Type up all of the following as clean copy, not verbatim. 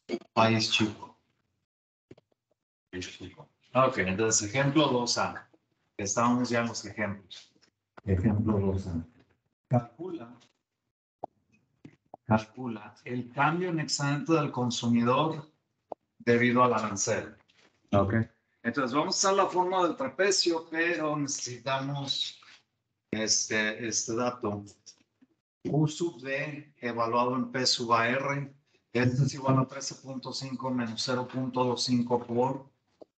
país chico. Ok, entonces ejemplo 2A. Estamos ya en los ejemplos. Ejemplo 2A. Calcula el cambio en excedente del consumidor debido al arancel. Ok. Entonces vamos a usar la forma del trapecio, pero necesitamos este dato. U sub D evaluado en P sub AR. Esto es igual a 13.5 menos 0.25 por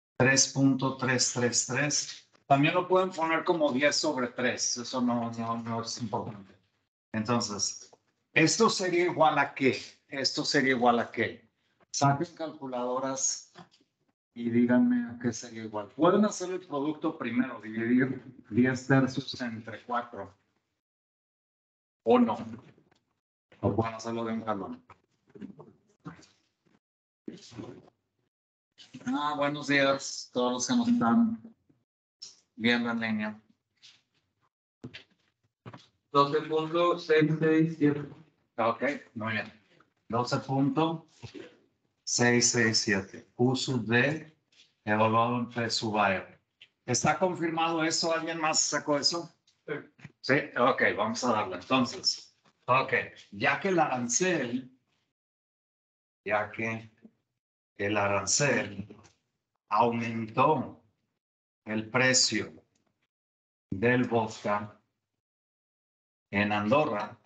3.333. También lo pueden poner como 10 sobre 3. Eso no es importante. Entonces, esto sería igual a qué. Esto sería igual a qué. Saquen calculadoras y díganme a qué sería igual. Pueden hacer el producto primero, dividir 10 tercios entre 4. O no. O pueden hacerlo de un jalón. Buenos días a todos los que nos están viendo en línea. 12.667. Ok, muy bien. 12.667. U sub D evaluado en P sub AR. ¿Está confirmado eso? ¿Alguien más sacó eso? Sí, ok, vamos a darle. Entonces, ok, ya que el arancel aumentó el precio del vodka en Andorra,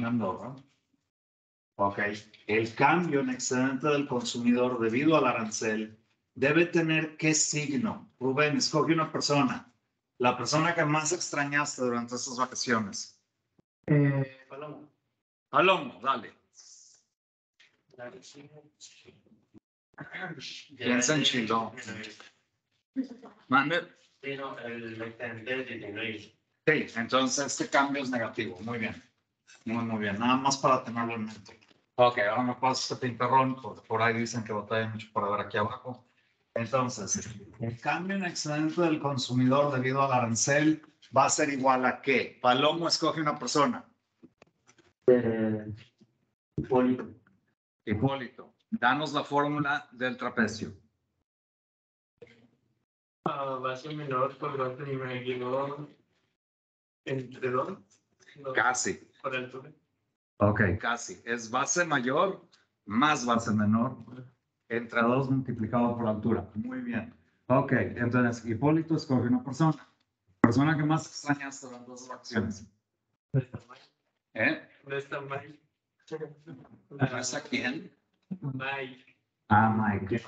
ok, el cambio en excedente del consumidor debido al arancel debe tener ¿qué signo? Rubén, escoge una persona. La persona que más extrañaste durante estas vacaciones. Palomo. Palomo, dale. Piensa en Chilo. Mande. Sí, no, el excedente de 19. Sí, entonces este cambio es negativo. Muy bien. Muy bien. Nada más para tenerlo en mente. Ok, ahora me paso este pintarrón, porque por ahí dicen que batalla mucho para ver aquí abajo. Entonces, el cambio en excedente del consumidor debido al arancel va a ser igual a ¿qué? Palomo escoge una persona. Hipólito. Hipólito, danos la fórmula del trapecio. Base menor por base menor entre 2. Casi. Por altura. Ok, casi. Es base mayor más base menor entre 2 multiplicado por altura. Muy bien. Ok, entonces Hipólito escoge una persona. Persona que más extrañaste durante las vacaciones. ¿Eh? ¿Dónde está Mike? ¿No está quién? Mike. Mike.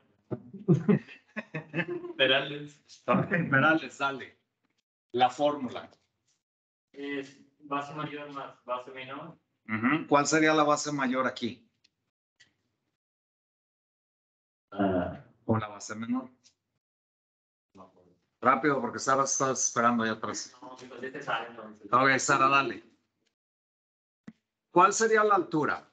Perales. Ok, Perales, dale. La fórmula. Es base mayor más base menor. ¿Cuál sería la base mayor aquí? ¿O la base menor? Rápido, porque Sara está esperando allá atrás. No, pues este sale entonces. Ok, Sara, dale. ¿Cuál sería la altura?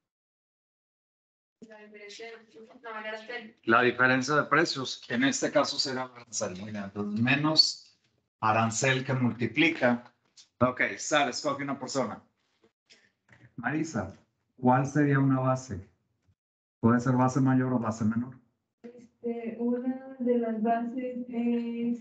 La diferencia de precios. En este caso será arancel. Muy bien. Entonces, menos arancel que multiplica. Ok, Sara, escoge una persona. Marisa, ¿cuál sería una base? ¿Puede ser base mayor o base menor? Una de las bases es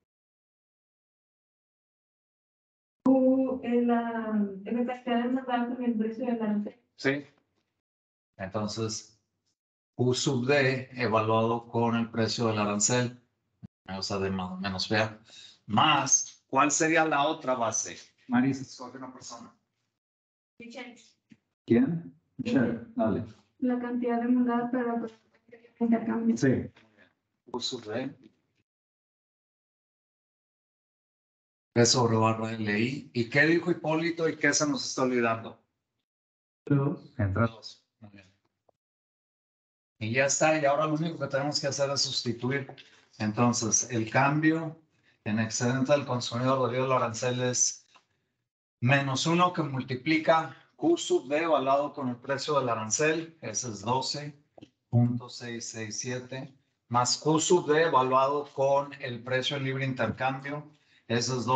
la cantidad de mandatos en el precio del arancel. Sí. Entonces, U sub D evaluado con el precio del arancel, o sea, de más o menos fea, más, ¿cuál sería la otra base? Marisa, escoge una persona. ¿Quién? Michelle, dale. La cantidad de mandatos para el intercambio. Sí. U sub D. P sobre barra LI. ¿Y qué dijo Hipólito y qué se nos está olvidando? Entre dos. Muy bien. Y ya está, y ahora lo único que tenemos que hacer es sustituir. Entonces, el cambio en excedente del consumidor debido al arancel es menos 1 que multiplica Q sub D evaluado con el precio del arancel, ese es 12.667, más Q sub D evaluado con el precio de libre intercambio, ese es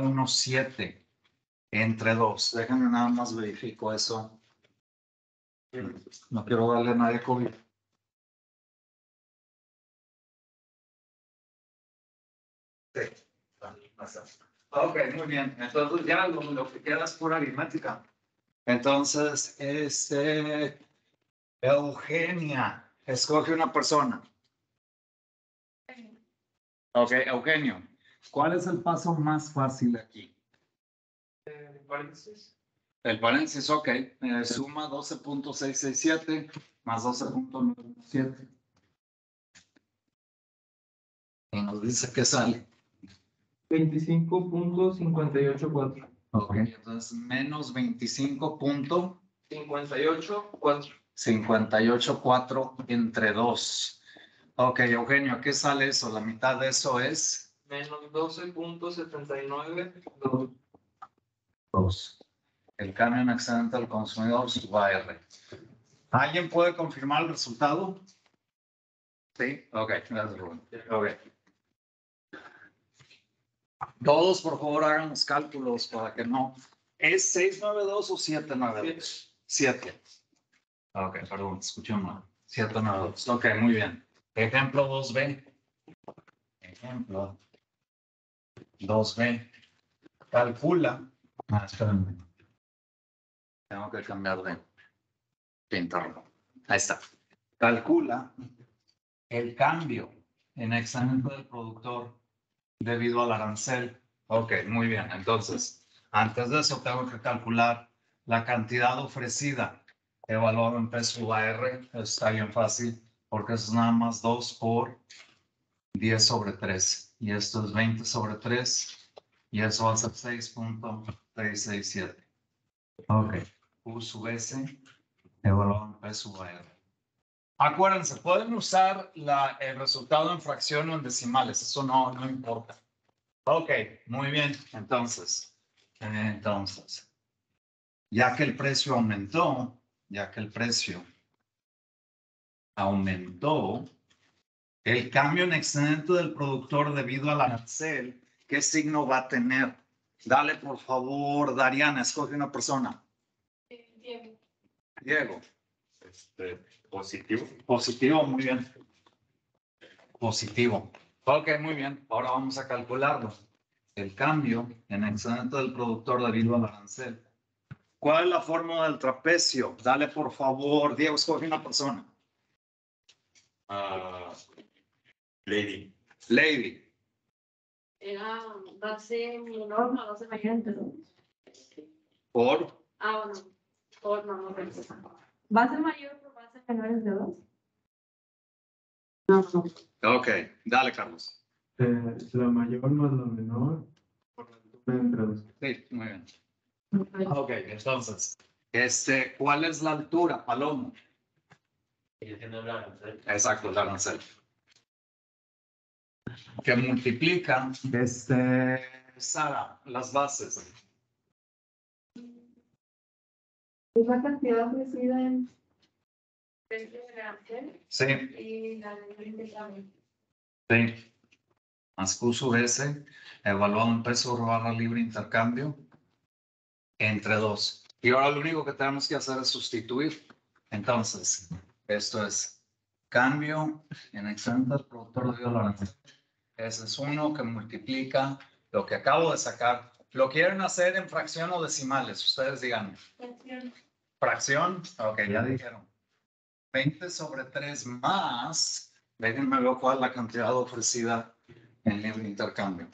12.917 entre 2. Déjenme nada más verifico eso. No quiero darle a nadie COVID. Sí. Ok, muy bien. Entonces ya lo que queda es pura aritmética. Entonces, Eugenia, escoge una persona. Ok, Eugenio, ¿cuál es el paso más fácil aquí? Paréntesis. El paréntesis, ok. Suma 12.667 más 12.97. Y nos dice que sale. 25.584. Ok, entonces menos 25.584 58.4. entre 2. Ok, Eugenio, ¿qué sale eso? La mitad de eso es Menos 12.79. 2. El cambio en excedente al consumidor sub AR. ¿Alguien puede confirmar el resultado? Sí, ok, gracias, Rubén. Ok. Todos, por favor, hagan los cálculos para que no. ¿Es 692 o 792? 7. Ok, perdón, escuché mal. 792. Ok, muy bien. Ejemplo 2B. Ejemplo 2B. Calcula. Espérame. Tengo que cambiar de pintarlo. Ahí está. Calcula el cambio en excedente del productor debido al arancel. Ok, muy bien. Entonces, antes de eso tengo que calcular la cantidad ofrecida evaluado en peso UAR. Está bien fácil porque eso es nada más 2 por 10 sobre 3. Y esto es 20 sobre 3. Y eso va a ser 6.667. Ok. U sub S evaluado en peso UAR. Acuérdense, pueden usar el resultado en fracción o en decimales. Eso no importa. Ok, muy bien. Entonces, ya que el precio aumentó, el cambio en excedente del productor debido al arancel, ¿qué signo va a tener? Dale, por favor, Dariana, escoge una persona. Diego. Diego. Positivo. Positivo, muy bien. Positivo. Ok, muy bien. Ahora vamos a calcularlo. El cambio en excedente del productor debido al arancel. ¿Cuál es la fórmula del trapecio? Dale, por favor, Diego, escoge una persona. Lady. Lady. Va a ser menor o va a ser mayor entre dos. Por. Bueno. No. ¿Va a ser mayor o va a ser menor entre dos? No. Ok, dale, Carlos. La mayor más la menor. Por la altura entre dos. Sí, muy bien. Ok, entonces, ¿cuál es la altura, Palomo? Exacto, el arancel. Que multiplica, Sara, las bases. Es la cantidad ofrecida en precio de arancel Sí, y la de intercambio. sí. Más Q sub S, evaluado en peso barra libre intercambio, entre 2. Y ahora lo único que tenemos que hacer es sustituir. Entonces, esto es cambio en excedente del productor debido al arancel. Ese es 1 que multiplica lo que acabo de sacar. ¿Lo quieren hacer en fracción o decimales? Ustedes digan. Fracción. Ok, ya dijeron. 20 sobre 3 más. Déjenme ver cuál es la cantidad ofrecida en libre intercambio.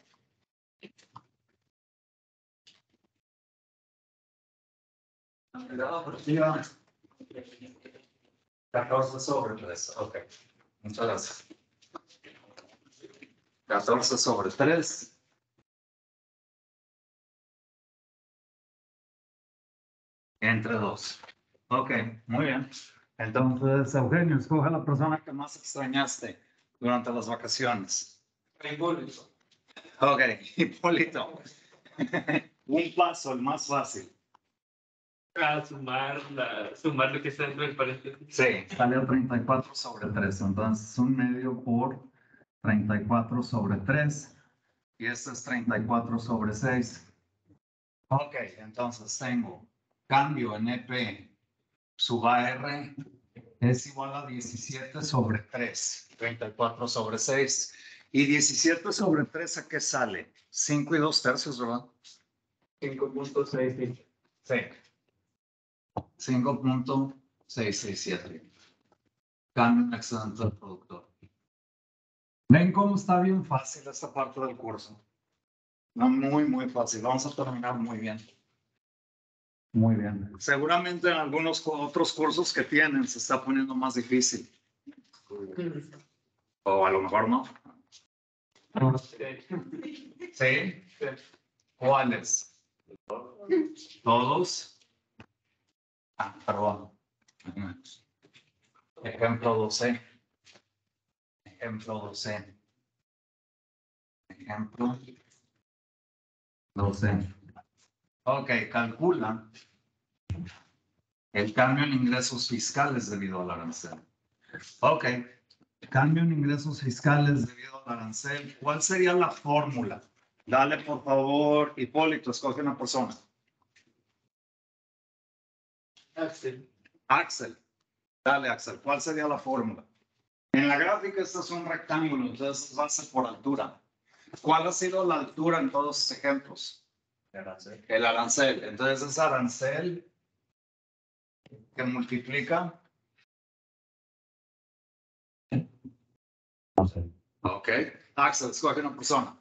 Cantidad ofrecida. 14 sobre 3. Ok. Muchas gracias. 14 sobre 3. Entre 2. Ok, muy bien. Entonces, Eugenio, escoge la persona que más extrañaste durante las vacaciones. Hipólito. Ok, Hipólito. Un paso, el más fácil. A sumar lo que está dentro del paréntesis. Sí, sale a 34 sobre 3. Entonces, 1/2 por 34 sobre 3. Y este es 34 sobre 6. Ok, entonces tengo cambio en EP sub AR es igual a 17 sobre 3, 34 sobre 6. Y 17 sobre 3, ¿a qué sale? 5 y 2 tercios, ¿verdad? 5.6. Sí. 5.667. Cambio en excedente del productor. Ven cómo está bien fácil esta parte del curso. No, muy fácil. Vamos a terminar muy bien. Muy bien. Seguramente en algunos otros cursos que tienen se está poniendo más difícil. O a lo mejor no. ¿Sí? ¿Cuáles? ¿Todos? Ah, perdón. Ejemplo 12. Ejemplo 12. Ejemplo 12. Ok, calcula el cambio en ingresos fiscales debido al arancel. Ok, cambio en ingresos fiscales debido al arancel. ¿Cuál sería la fórmula? Dale, por favor, Hipólito, escoge una persona. Axel. Axel. Dale, Axel, ¿cuál sería la fórmula? En la gráfica este es un rectángulo, entonces va a ser por altura. ¿Cuál ha sido la altura en todos estos ejemplos? El arancel. El arancel. Entonces es arancel que multiplica. Ok. Axel, escoge una persona.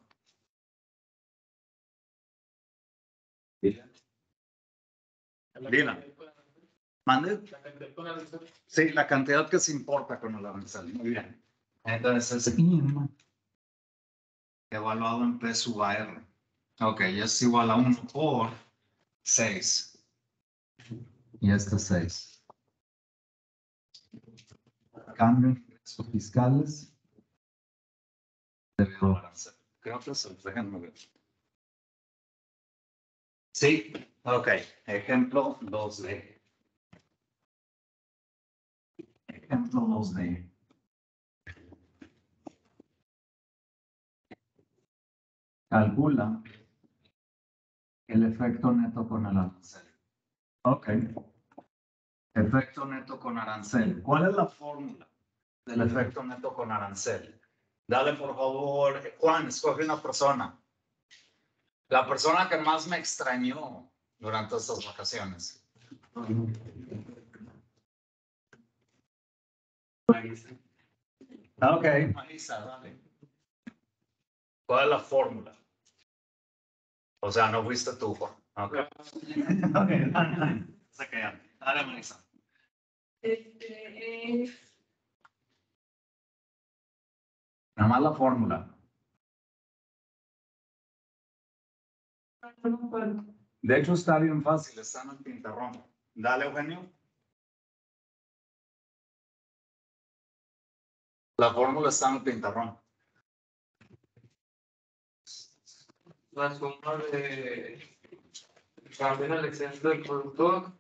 Dina. ¿Mande? Sí, la cantidad que se importa con el arancel. Muy bien. Entonces es IM evaluado en P sub AR. Ok, y es igual a 1 por 6. Y este es 6. Cambio en ingresos fiscales debido al arancel. Creo que se déjenme ver. Sí, ok. Ejemplo 2D. Ejemplo 2D. Calcula el efecto neto con el arancel. Ok. Efecto neto con arancel. ¿Cuál es la fórmula del efecto neto con arancel? Dale, por favor, Juan, escoge una persona. La persona que más me extrañó durante estas vacaciones. Marisa. Ok, Marisa, dale. ¿Cuál es la fórmula? O sea, no fuiste tú, Juan. Ok. Ok, se quedan. Dale, Marisa. Es Nada más la fórmula. no me acuerdo. De hecho, está bien fácil, está en el pintarrón. Dale, Eugenio. La fórmula está en el pintarrón. La suma de cambio en el excedente del productor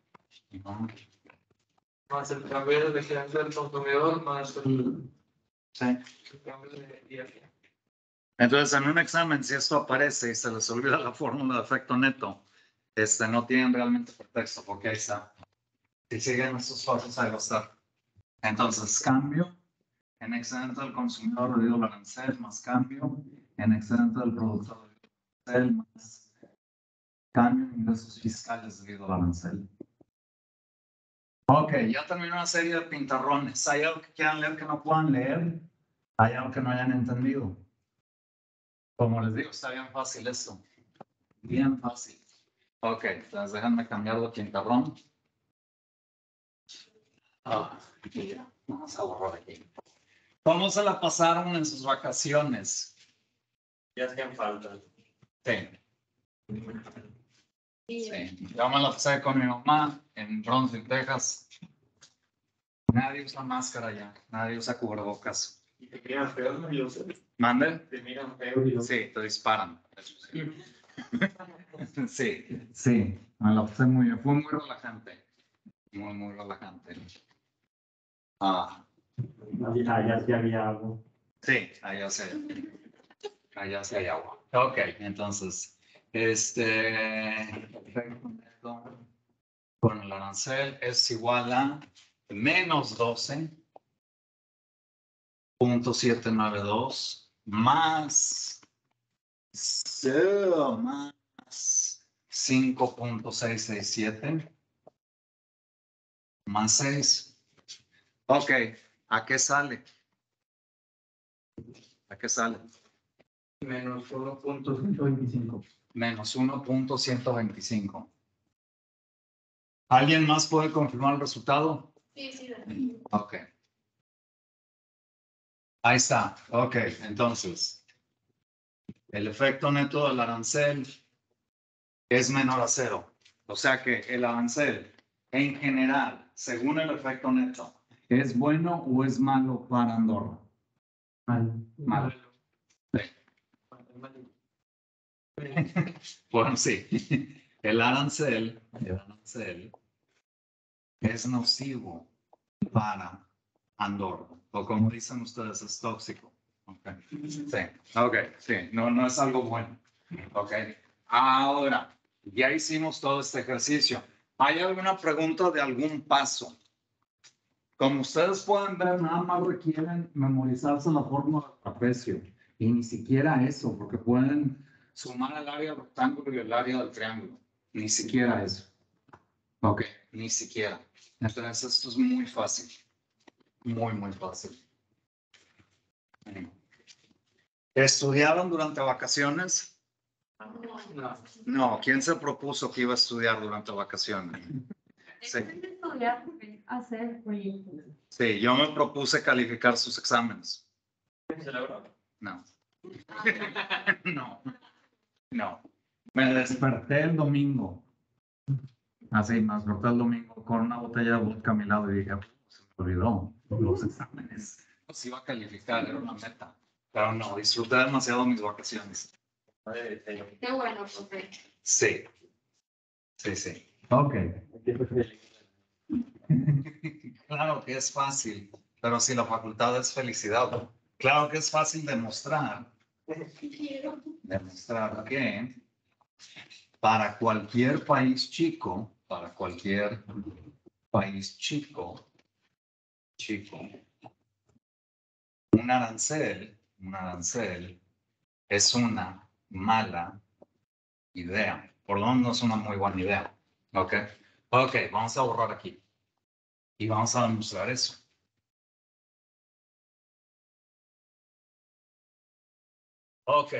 más el cambio del excedente del consumidor más el Sí. cambio de IAF. Entonces, en un examen, si esto aparece y se les olvida la fórmula de efecto neto, no tienen realmente pretexto, porque ahí está. Si siguen estos pasos, ahí va a estar. Entonces, cambio en excedente del consumidor debido al arancel, más cambio en excedente del productor debido al arancel, más cambio en ingresos fiscales debido al arancel. Ok, ya terminó una serie de pintarrones. ¿Hay algo que quieran leer que no puedan leer? ¿Hay algo que no hayan entendido? Como les digo, está bien fácil esto. Bien fácil. Ok, entonces déjenme cambiar de pintarrón. Ya, vamos a borrar aquí. ¿Cómo se la pasaron en sus vacaciones? Ya hacían falta. Sí. Sí. Yo me la pasé con mi mamá en Brownsville, Texas. Nadie usa máscara ya, nadie usa cubrebocas. Y te miran feo, ¿no? Yo sé. ¿Mande? Te miran feo y yo sé. Sí, te disparan. Eso sí. Sí, sí, me la pasé muy bien. Fue muy relajante. Muy relajante. Ah, Allá sí había algo. sí, allá sí hay agua. Ok, entonces, perfecto. con el arancel es igual a menos 12.792 más 5.667 más 6. Ok, ¿a qué sale? ¿A qué sale? Menos 1.125. Menos 1.125. ¿Alguien más puede confirmar el resultado? Sí, sí, Dani. Ok. Ahí está. Ok, entonces, el efecto neto del arancel es menor a 0. O sea que el arancel, en general, según el efecto neto, ¿es bueno o es malo para Andorra? Malo. Bueno, sí. El arancel es nocivo para Andorra. O como dicen ustedes, es tóxico. Okay. Sí, ok, sí, no es algo bueno. Ok, ahora, ya hicimos todo este ejercicio. ¿Hay alguna pregunta de algún paso? Como ustedes pueden ver, nada más requieren memorizarse la fórmula del trapecio. Y ni siquiera eso, porque pueden sumar el área del rectángulo y el área del triángulo. Ni siquiera eso. Ok, ni siquiera. Entonces, esto es muy fácil. Muy, muy fácil. ¿Estudiaron durante vacaciones? No. No, ¿quién se propuso que iba a estudiar durante vacaciones? Sí. Estudiar, hacer proyectos. Sí, yo me propuse calificar sus exámenes. ¿Celebró? No. No, no. Me desperté el domingo. Así, me desperté el domingo con una botella de vodka a mi lado y dije, se me olvidó los exámenes. Los iba a calificar, era una meta. Pero no, disfruté demasiado mis vacaciones. Qué bueno, profe. Sí, sí, sí. Ok. Claro que es fácil, pero si la facultad es felicidad. Claro que es fácil demostrar que para cualquier país chico, un arancel es una mala idea. Por lo menos es una muy buena idea. Ok. Ok, vamos a borrar aquí. Y vamos a demostrar eso. Ok.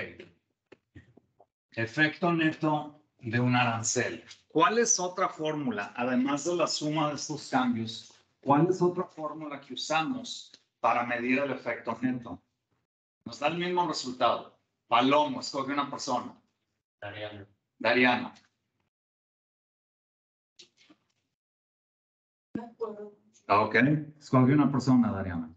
Efecto neto de un arancel. ¿Cuál es otra fórmula, además de la suma de estos cambios? ¿Cuál es otra fórmula que usamos para medir el efecto neto? Nos da el mismo resultado. Palomo, escoge una persona. Dariana. Ok, escoge una persona, Dariana.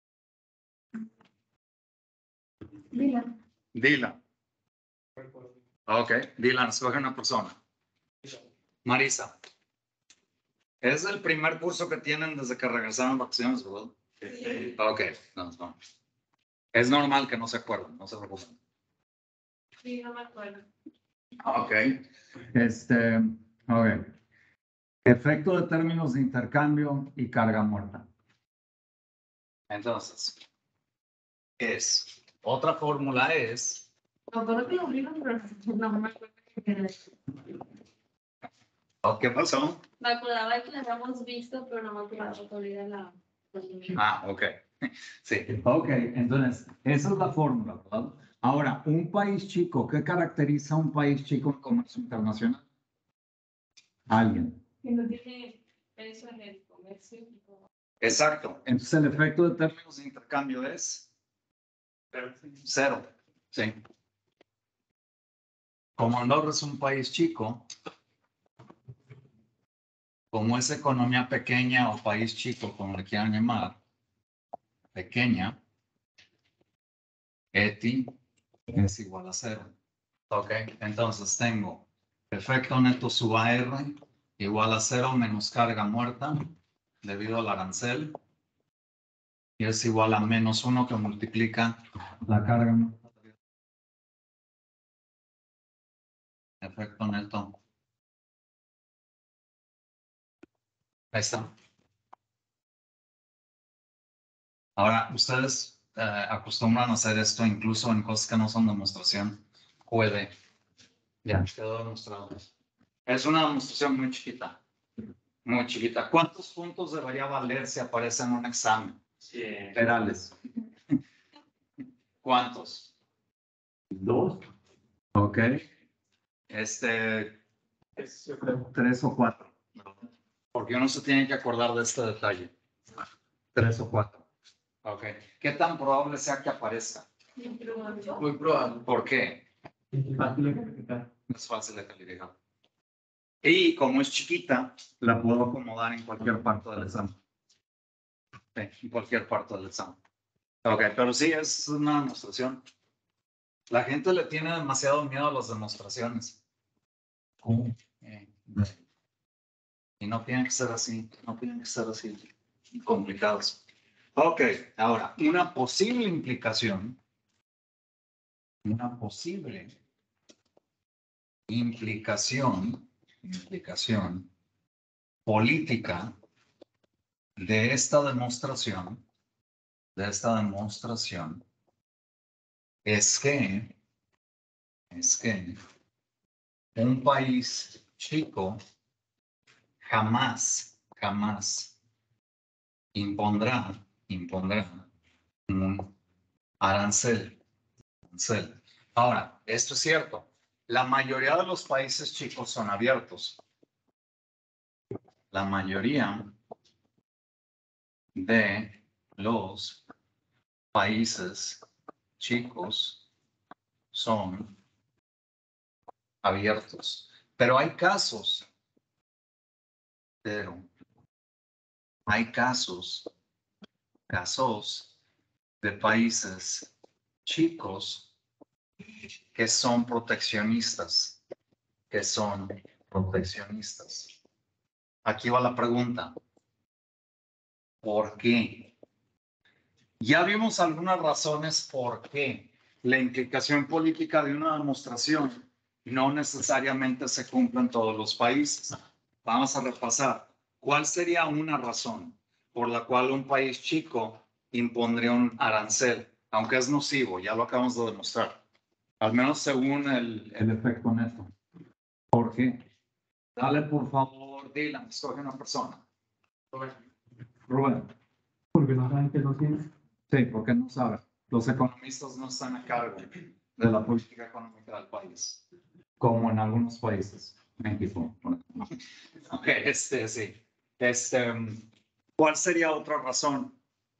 Dylan. Ok, Dylan, escoge una persona. Marisa. Es el primer curso que tienen desde que regresaron de vacaciones, ¿verdad? Sí. Ok, no. Es normal que no se acuerden, no se preocupen. Sí, no me acuerdo. Ok. Ok. Efecto de términos de intercambio y carga muerta. Entonces, otra fórmula es. Me acuerdo que lo vimos, pero no me acuerdo qué era. ¿Qué pasó? Me acordaba que lo habíamos visto, pero no me acordaba cuál era la. Ok. Sí. Ok, entonces, esa es la fórmula, ¿verdad? Ahora, un país chico, ¿qué caracteriza a un país chico en comercio internacional? Alguien. Que no tiene peso en el comercio. Exacto. Entonces, el efecto de términos de intercambio es 0. Sí. Como Andorra es un país chico, como es economía pequeña o país chico, como le quieran llamar, pequeña, ETI es igual a 0. Ok, entonces tengo efecto neto sub AR igual a 0 menos carga muerta debido al arancel y es igual a menos 1 que multiplica la carga muerta. Efecto neto Ahí está. Ahora, ustedes acostumbran a hacer esto incluso en cosas que no son demostración. Puede. Ya, quedó demostrado. Es una demostración muy chiquita. Muy chiquita. ¿Cuántos puntos debería valer si aparece en un examen? Sí. Perales. ¿Cuántos? 2. Ok. 3 o 4. Porque uno se tiene que acordar de este detalle. 3 o 4. Ok. ¿Qué tan probable sea que aparezca? Muy probable. ¿Por qué? Es fácil de calificar. Es fácil de calificar. Y como es chiquita, la puedo acomodar en cualquier parte del examen. Sí, en cualquier parte del examen. Ok, pero sí es una demostración. La gente le tiene demasiado miedo a las demostraciones. Y no tienen que ser así, no tienen que ser así complicados. Ok, ahora, una posible implicación política de esta demostración es que un país chico jamás impondrá un arancel. Ahora, esto es cierto. La mayoría de los países chicos son abiertos. La mayoría de los países chicos son abiertos. Pero hay casos de países chicos que son proteccionistas. Aquí va la pregunta. ¿Por qué? Ya vimos algunas razones por qué la implicación política de una demostración no necesariamente se cumple en todos los países. Vamos a repasar. ¿Cuál sería una razón por la cual un país chico impondría un arancel, aunque es nocivo? Ya lo acabamos de demostrar. Al menos según el efecto neto. ¿Por qué? Dale, por favor, Dylan, escoge una persona. Rubén. Porque no saben que no tienen. Sí, porque no saben. Los economistas no están a cargo de la política económica del país, como en algunos países. México, por ejemplo. Ok, sí. ¿Cuál sería otra razón?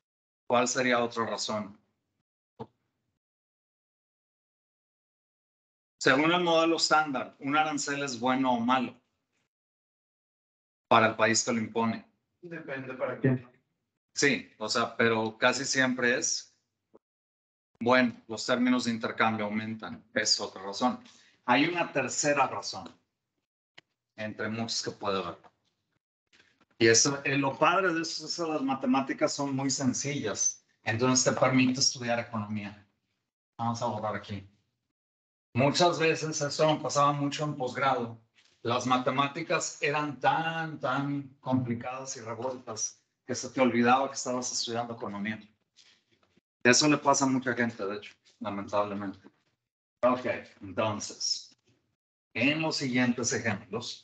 Según el modelo estándar, ¿un arancel es bueno o malo para el país que lo impone? Depende para quién. Sí, o sea, pero casi siempre es bueno, los términos de intercambio aumentan. Es otra razón. Hay una tercera razón, entre muchas que puede haber. Y eso, lo padre de eso es que las matemáticas son muy sencillas. Entonces te permite estudiar economía. Vamos a borrar aquí. Muchas veces, eso me pasaba mucho en posgrado, las matemáticas eran tan complicadas y revueltas que se te olvidaba que estabas estudiando economía. Eso le pasa a mucha gente, de hecho, lamentablemente. Ok, entonces, en los siguientes ejemplos,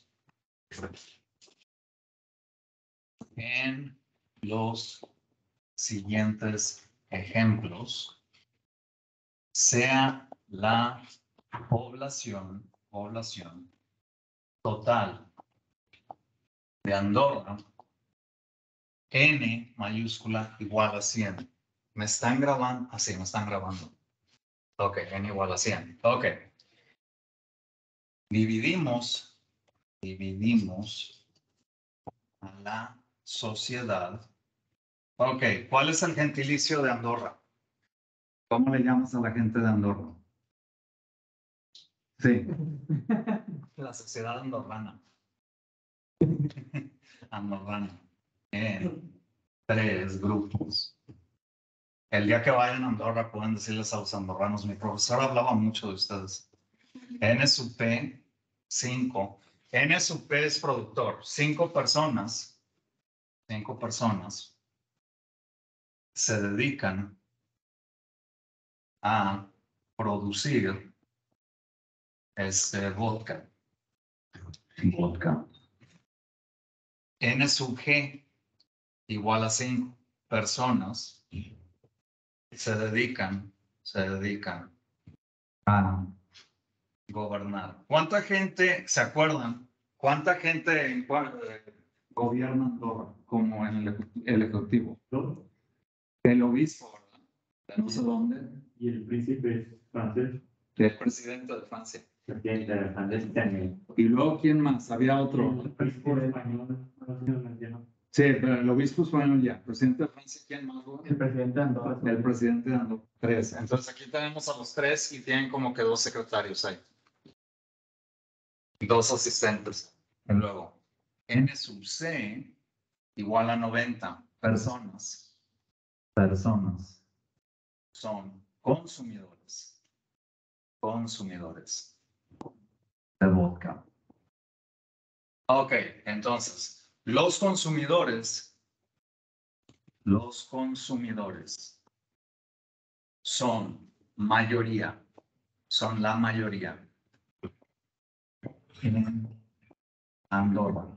sea la población total de Andorra, N mayúscula igual a 100. ¿Me están grabando? Ah, sí, me están grabando. Ok, N igual a 100. Ok. Dividimos a la sociedad. Ok, ¿cuál es el gentilicio de Andorra? ¿Cómo le llamas a la gente de Andorra? Sí. La sociedad andorrana. Andorrana. En 3 grupos. El día que vayan a Andorra pueden decirles a los andorranos, mi profesor hablaba mucho de ustedes. N sub P, 5. N sub P es productor. 5 personas 5 personas se dedican a producir vodka. N sub G igual a 5 personas se dedican a gobernar. ¿Cuánta gente, se acuerdan? ¿Cuánta gente gobierna Andorra como en el ejecutivo? El obispo, ¿verdad? De no sé dónde. Y el príncipe francés. El presidente de Francia. Presidente de francés también. Y luego, ¿quién más? Había otro. El príncipe español. No sé si lo mencionó. Sí, pero el obispo español ya. Presidente de Francia, ¿quién más? El presidente de Andorra. El presidente de Andorra. 3. Entonces aquí tenemos a los 3 y tienen como que 2 secretarios ahí. 2 asistentes. Y luego, N sub C igual a 90 personas. Son consumidores de vodka. Ok, entonces, los consumidores son la mayoría en Andorra.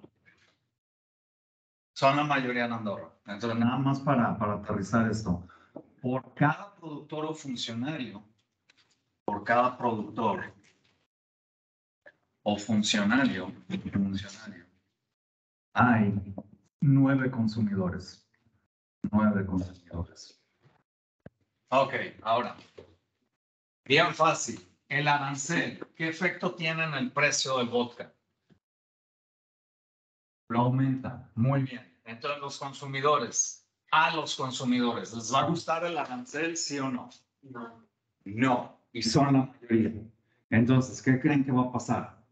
Son la mayoría en Andorra. Entonces, nada más para aterrizar esto. Por cada productor o funcionario, hay 9 consumidores. Ok, ahora, bien fácil. El arancel, ¿qué efecto tiene en el precio del vodka? Lo aumenta. Muy bien. Entonces, a los consumidores, ¿les va a gustar el arancel, sí o no? No. No. Y son la mayoría. Entonces, ¿qué creen que va a pasar?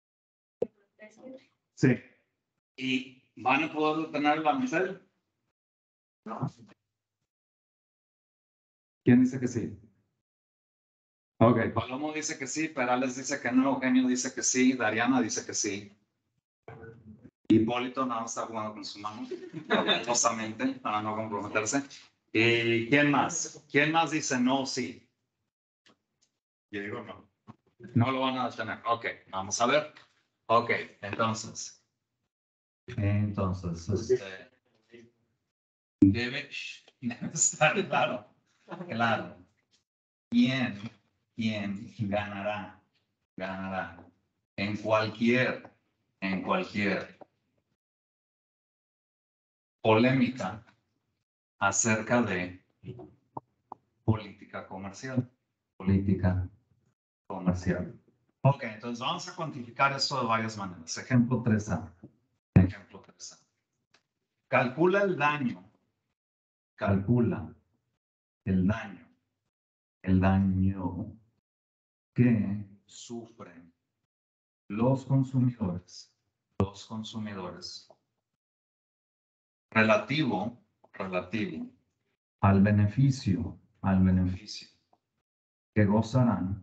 Sí. ¿Y van a poder detener el arancel? No. ¿Quién dice que sí? Ok, Palomo dice que sí, Perales dice que no, Eugenio dice que sí, Dariana dice que sí. Hipólito nada más está jugando con su mano, cautelosamente, para no comprometerse. ¿Y quién más? ¿Quién más dice no, sí? Yo digo no. No lo van a detener. Ok, vamos a ver. Ok, entonces. Debe estar claro. Claro. ¿Quién ganará en cualquier polémica acerca de política comercial? Ok, entonces vamos a cuantificar esto de varias maneras. Ejemplo 3A. Calcula el daño que sufren los consumidores relativo al beneficio que gozarán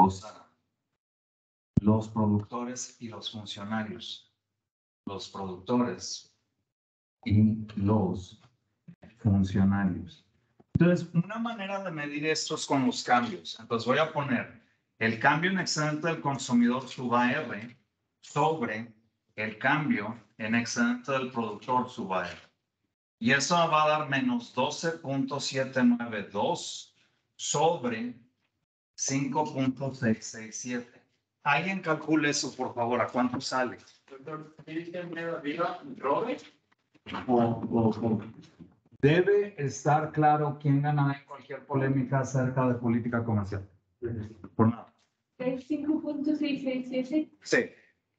los productores y los funcionarios. Entonces, una manera de medir esto es con los cambios. Entonces, voy a poner el cambio en excedente del consumidor sub AR sobre el cambio en excedente del productor sub AR. Y eso va a dar menos 12.792 sobre 5.667. Alguien calcule eso, por favor. ¿A cuánto sale? Doctor, ¿dice medio arriba, Robert? Debe estar claro quién ganará en cualquier polémica acerca de política comercial. Por nada. ¿Es 5.667? Sí.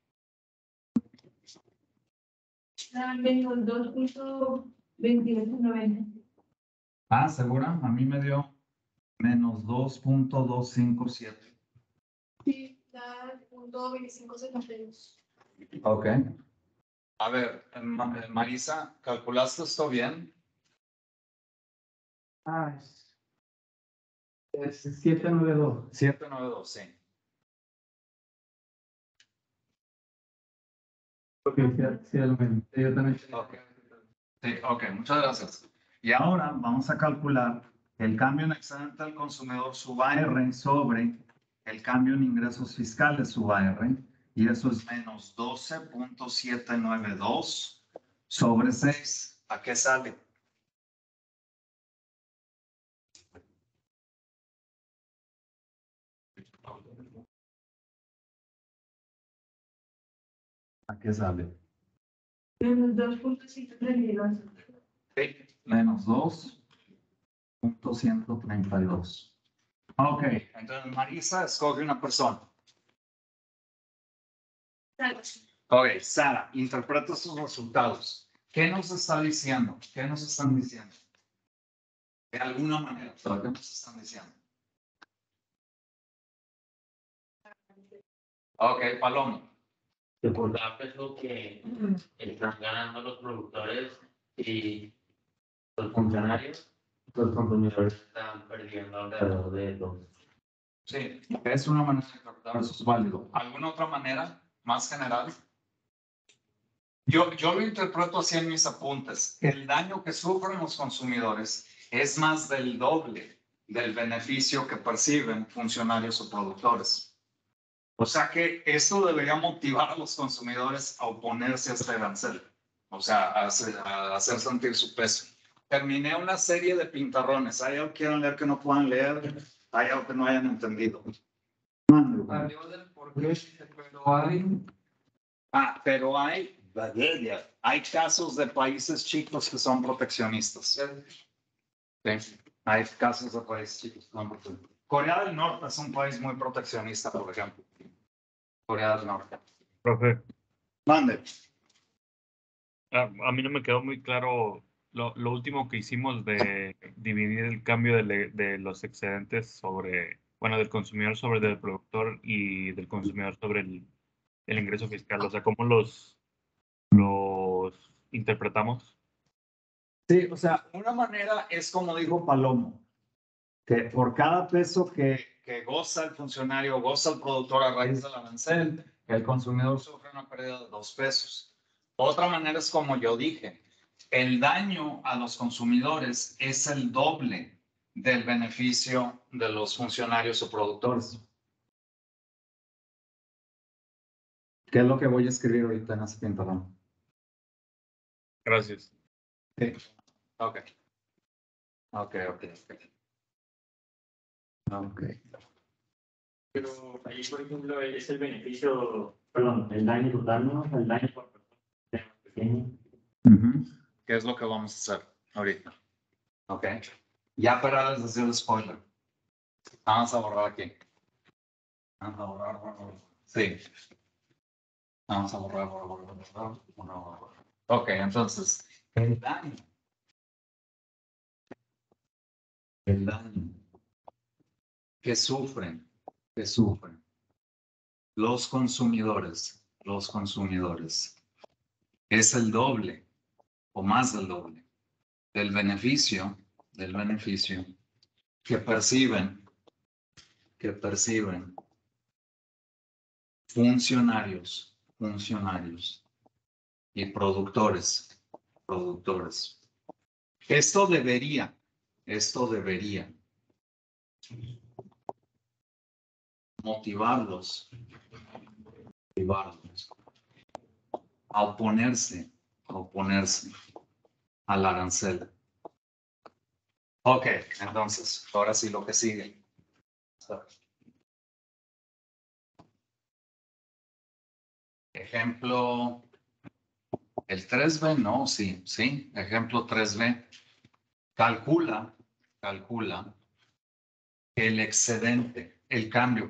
Menos 2.2890. Ah, ¿segura? A mí me dio menos 2.257. Sí, da .2572. Ok. A ver, Marisa, ¿calculaste esto bien? Es 792. 792, sí. Porque sí, yo también. Ok. Sí, ok, muchas gracias. Y ahora vamos a calcular el cambio en excedente del consumidor sub AR sobre el cambio en ingresos fiscales sub AR, y eso es menos 12.792 sobre 6. ¿A qué sale? ¿A qué sale? Menos 2.132. Sí, menos 2.132. Ok, entonces Marisa escoge una persona. Ok, Sara, interpreta sus resultados. ¿Qué nos está diciendo? ¿Qué nos están diciendo? De alguna manera, ¿pero qué nos están diciendo? Ok, Paloma. Que por cada peso que están ganando los productores y los funcionarios, los consumidores están perdiendo alrededor de 2. Sí, es una manera de interpretar, eso es válido. ¿Alguna otra manera más general? Yo lo interpreto así en mis apuntes. El daño que sufren los consumidores es más del doble del beneficio que perciben funcionarios o productores. O sea que esto debería motivar a los consumidores a oponerse a este arancel, o sea, a hacer sentir su peso. Terminé una serie de pintarrones. ¿Hay algo que quieran leer que no puedan leer? ¿Hay algo que no hayan entendido? Arriba del por qué, pero hay. Pero hay casos de países chicos que son proteccionistas. Sí, hay casos de países chicos que son proteccionistas. Corea del Norte es un país muy proteccionista, por ejemplo. Corea del Norte. Profe, Mande. a mí no me quedó muy claro lo último que hicimos de dividir el cambio de los excedentes sobre, bueno, del consumidor sobre del productor y del consumidor sobre el ingreso fiscal. O sea, ¿cómo los interpretamos? Sí, o sea, una manera es como dijo Palomo, que por cada peso que goza el funcionario, goza el productor a raíz del arancel, el consumidor sufre una pérdida de 2 pesos. Otra manera es como yo dije, el daño a los consumidores es el doble del beneficio de los funcionarios o productores. ¿Qué es lo que voy a escribir ahorita en ese pintarrón? Gracias. Sí. Ok. Ok. Pero ahí, por ejemplo, es el beneficio, perdón, el daño total, ¿no? El daño por persona pequeño. ¿Qué es lo que vamos a hacer ahorita? Ok. Ya para les decir el spoiler. Vamos a borrar aquí. Vamos a borrar. Sí. Vamos a borrar. Ok, entonces, el daño que sufren los consumidores, es el doble o más del doble del beneficio que perciben funcionarios y productores. Esto debería motivarlos a oponerse al arancel. Ok, entonces, ahora sí lo que sigue. Ejemplo, el 3B, no, sí. Ejemplo 3B, calcula el excedente, el cambio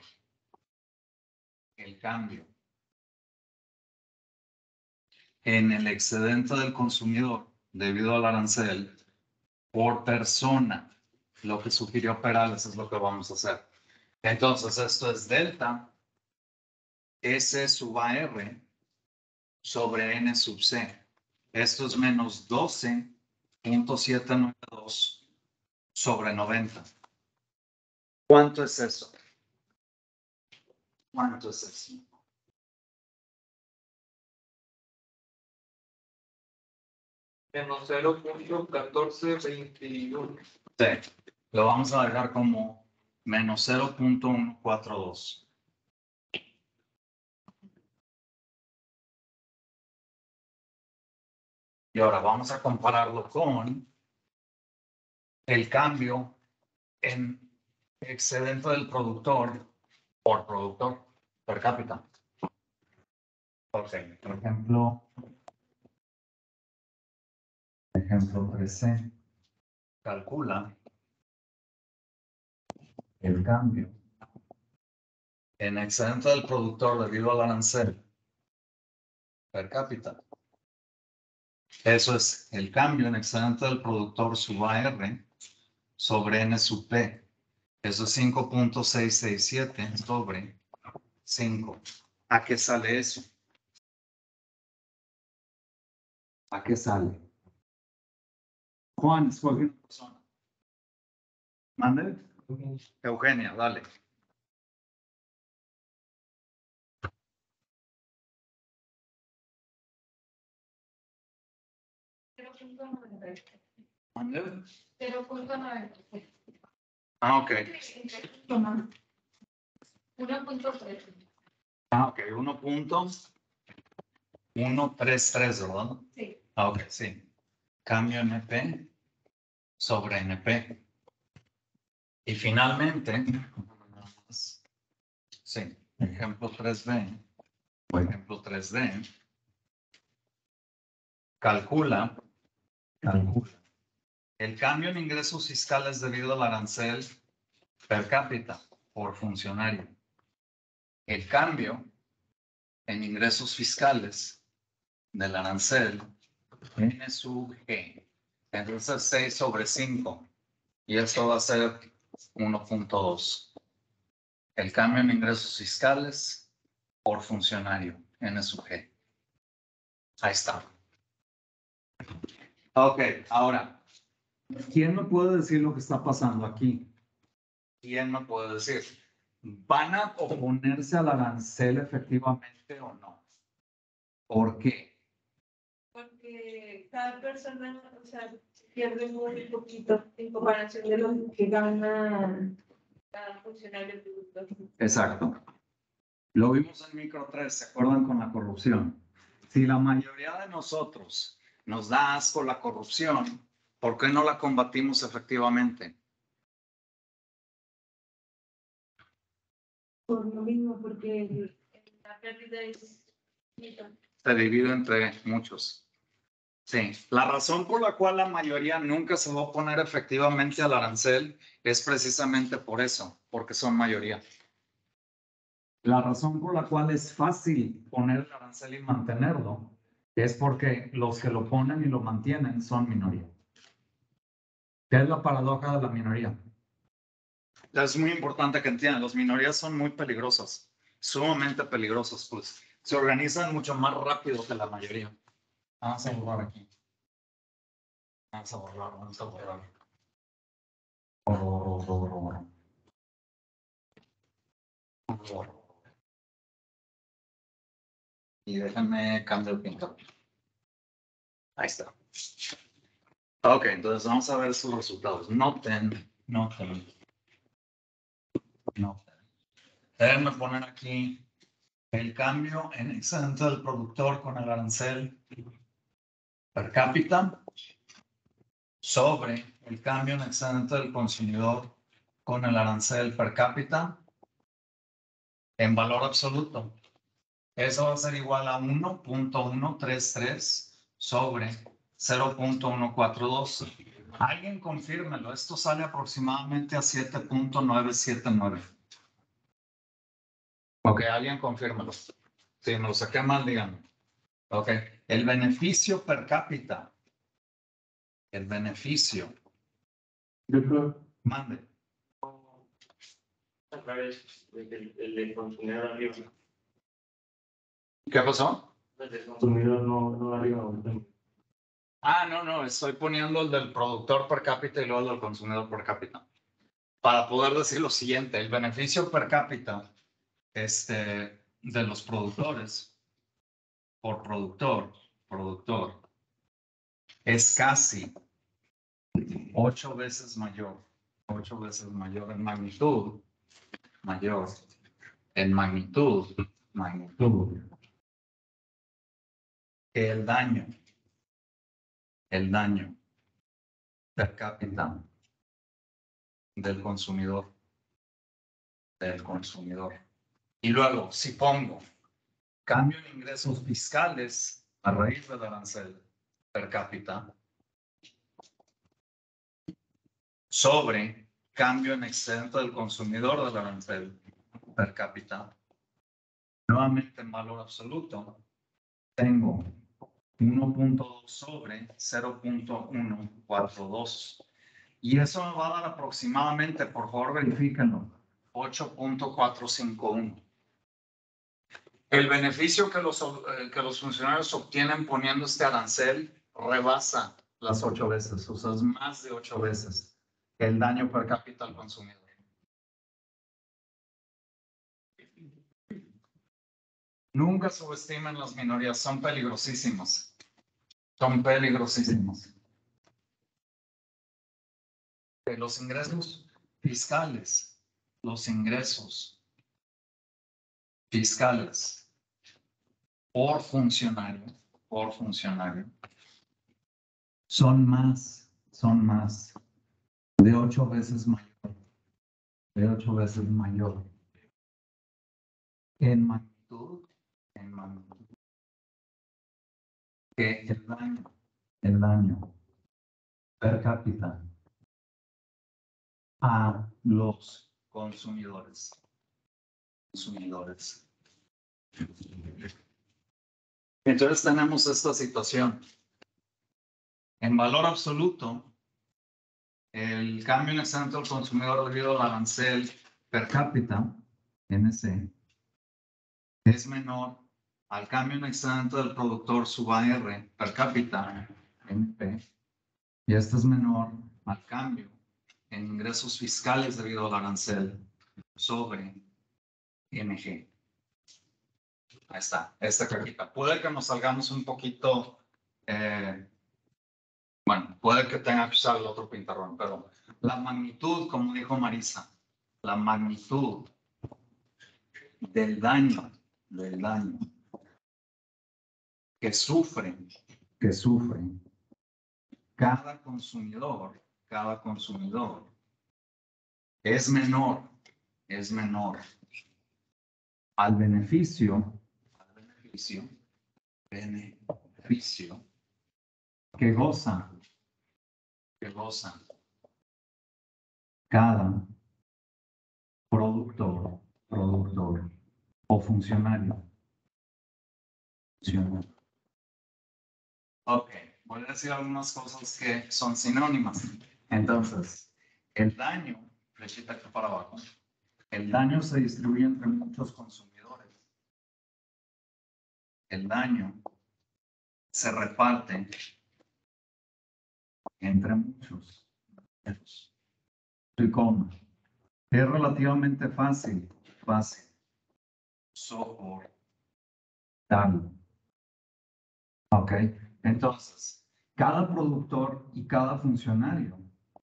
en el excedente del consumidor debido al arancel por persona. Lo que sugirió Perales es lo que vamos a hacer. Entonces, esto es delta S sub AR sobre N sub C. Esto es menos 12.792 sobre 90. ¿Cuánto es eso? Menos 0.1421. Sí. Lo vamos a dejar como menos 0.142. Y ahora vamos a compararlo con el cambio en excedente del productor por productor per cápita. Ok, por ejemplo 13. Calcula el cambio en excedente del productor debido al arancel per cápita. Eso es el cambio en excedente del productor sub AR sobre N sub P. Eso es 5.667 sobre 5. ¿A qué sale eso? ¿A qué sale? Juan, escoge una persona. ¿Mande? Eugenia, dale. ¿Mande? 0.9. Ah, ok. 1.3. Ah, ok. 1.133, ¿verdad? Sí. Ah, ok, sí. Cambio NP sobre NP. Y finalmente, sí, ejemplo 3B o ejemplo 3D, calcula el cambio en ingresos fiscales debido al arancel per cápita por funcionario. El cambio en ingresos fiscales del arancel N sub G. Entonces 6 sobre 5. Y esto va a ser 1.2. El cambio en ingresos fiscales por funcionario N sub G. Ahí está. Ok, ahora, ¿quién me puede decir lo que está pasando aquí? ¿Quién me puede decir? ¿Van a oponerse al arancel efectivamente o no? ¿Por qué? Porque cada persona, o sea, pierde muy poquito en comparación de lo que gana cada funcionario productor. Exacto. Lo vimos en micro 3, ¿se acuerdan con la corrupción? Si la mayoría de nosotros nos da asco la corrupción, ¿por qué no la combatimos efectivamente? Por lo mismo, porque la pérdida es poquita. Se divide entre muchos. Sí, la razón por la cual la mayoría nunca se va a oponer efectivamente al arancel es precisamente por eso, porque son mayoría. La razón por la cual es fácil poner el arancel y mantenerlo es porque los que lo ponen y lo mantienen son minoría. ¿Qué es la paradoja de la minoría? Es muy importante que entiendan, las minorías son muy peligrosas, sumamente peligrosas, pues se organizan mucho más rápido que la mayoría. Vamos a borrar aquí. Vamos a borrar. Y déjenme cambiar el pintor. Ahí está. Ok, entonces vamos a ver sus resultados. Noten. Déjenme poner aquí el cambio en excedente del productor con el arancel per cápita sobre el cambio en excedente del consumidor con el arancel per cápita en valor absoluto. Eso va a ser igual a 1.133 sobre 0.142. Alguien confírmelo, esto sale aproximadamente a 7.979. Ok, alguien confírmelo. Si me lo saqué mal, díganme. Ok, el beneficio per cápita. El beneficio. Mande. A través del consumidor arriba. ¿Qué pasó? El del consumidor no arriba. Ah, no, estoy poniendo el del productor per cápita y luego el del consumidor per cápita. Para poder decir lo siguiente, el beneficio per cápita de los productores por productor es casi 8 veces mayor. 8 veces mayor en magnitud. Mayor en magnitud. Magnitud. Que el daño. El daño per cápita del consumidor. Del consumidor. Y luego, si pongo cambio en ingresos fiscales a raíz del arancel per cápita sobre cambio en excedente del consumidor del arancel per cápita, nuevamente en valor absoluto, tengo 1.2 sobre 0.142. Y eso me va a dar aproximadamente, por favor verifíquenlo, 8.451. El beneficio que los funcionarios obtienen poniendo este arancel rebasa las 8 veces, o sea, es más de 8 veces el daño per cápita al consumidor. Nunca subestimen las minorías, son peligrosísimas. Son peligrosísimas. Los ingresos fiscales, los ingresos fiscales por funcionario, son más de 8 veces mayor, en magnitud, que el daño per cápita a los consumidores. Entonces tenemos esta situación. En valor absoluto, el cambio en excedente del consumidor debido al arancel per cápita, NC, es menor al cambio en excedente del productor sub AR per cápita, NP, y este es menor al cambio en ingresos fiscales debido al arancel sobre NG. Ahí está, esta cajita. Puede que nos salgamos un poquito, bueno, puede que tenga que usar el otro pintarrón, pero la magnitud, como dijo Marisa, la magnitud del daño que sufre cada consumidor es menor al beneficio que goza cada productor o funcionario. Ok, voy a decir algunas cosas que son sinónimas. Entonces, el daño, flechita aquí para abajo, el daño se distribuye entre muchos consumidores. El daño se reparte entre muchos. ¿Y cómo? Es relativamente fácil soportarlo. Ok, entonces, cada productor y cada funcionario,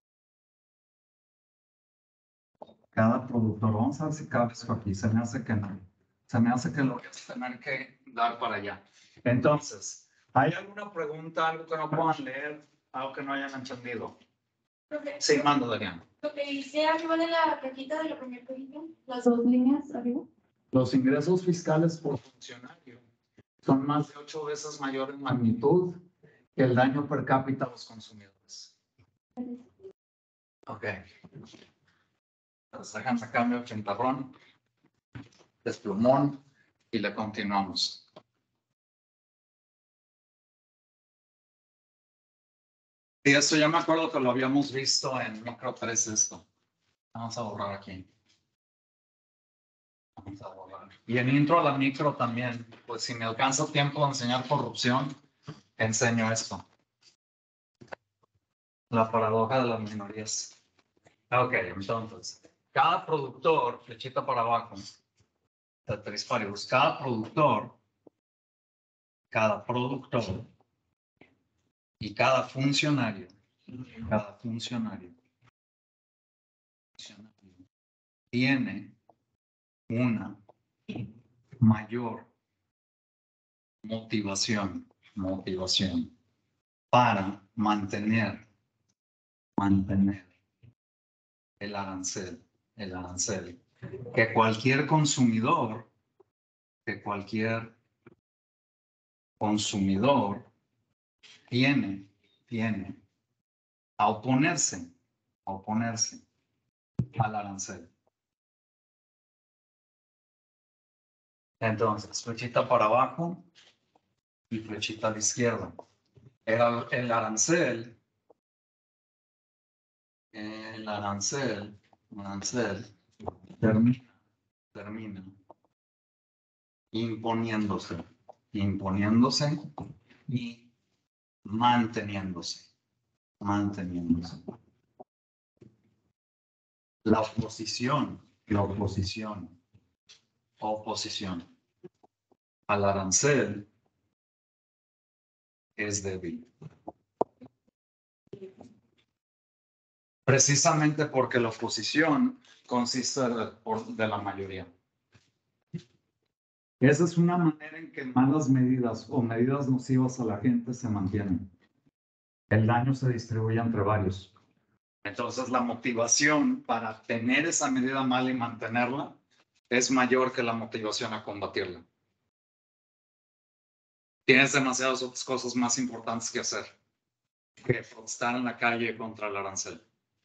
vamos a ver si cabe esto aquí, se me hace que no, se me hace que lo voy a tener que dar para allá. Entonces, ¿hay alguna pregunta, algo que no puedan leer, algo que no hayan entendido? Sí, mando, Dariana. Lo que dice arriba de la cajita de la primera cajita, las 2 líneas arriba. Los ingresos fiscales por funcionario son más de 8 veces mayor en magnitud que el daño per cápita a los consumidores. Ok. Entonces déjame sacarme el pintarrón, desplumón y le continuamos. Y esto ya me acuerdo que lo habíamos visto en Micro 3 esto. Vamos a borrar aquí. Vamos a borrar. Y en intro a la micro también, pues si me alcanza tiempo de enseñar corrupción, enseño esto. La paradoja de las minorías. Ok, entonces, cada productor, flechita para abajo, Tetris, cada productor Y cada funcionario tiene una mayor motivación para mantener el arancel, que cualquier consumidor tiene a oponerse al arancel. Entonces, flechita para abajo y flechita a la izquierda. El arancel termina imponiéndose y manteniéndose. La oposición al arancel es débil. Precisamente porque la oposición consiste de la mayoría. Esa es una manera en que malas medidas o medidas nocivas a la gente se mantienen. El daño se distribuye entre varios. Entonces, la motivación para tener esa medida mala y mantenerla es mayor que la motivación a combatirla. Tienes demasiadas otras cosas más importantes que hacer que protestar en la calle contra el arancel.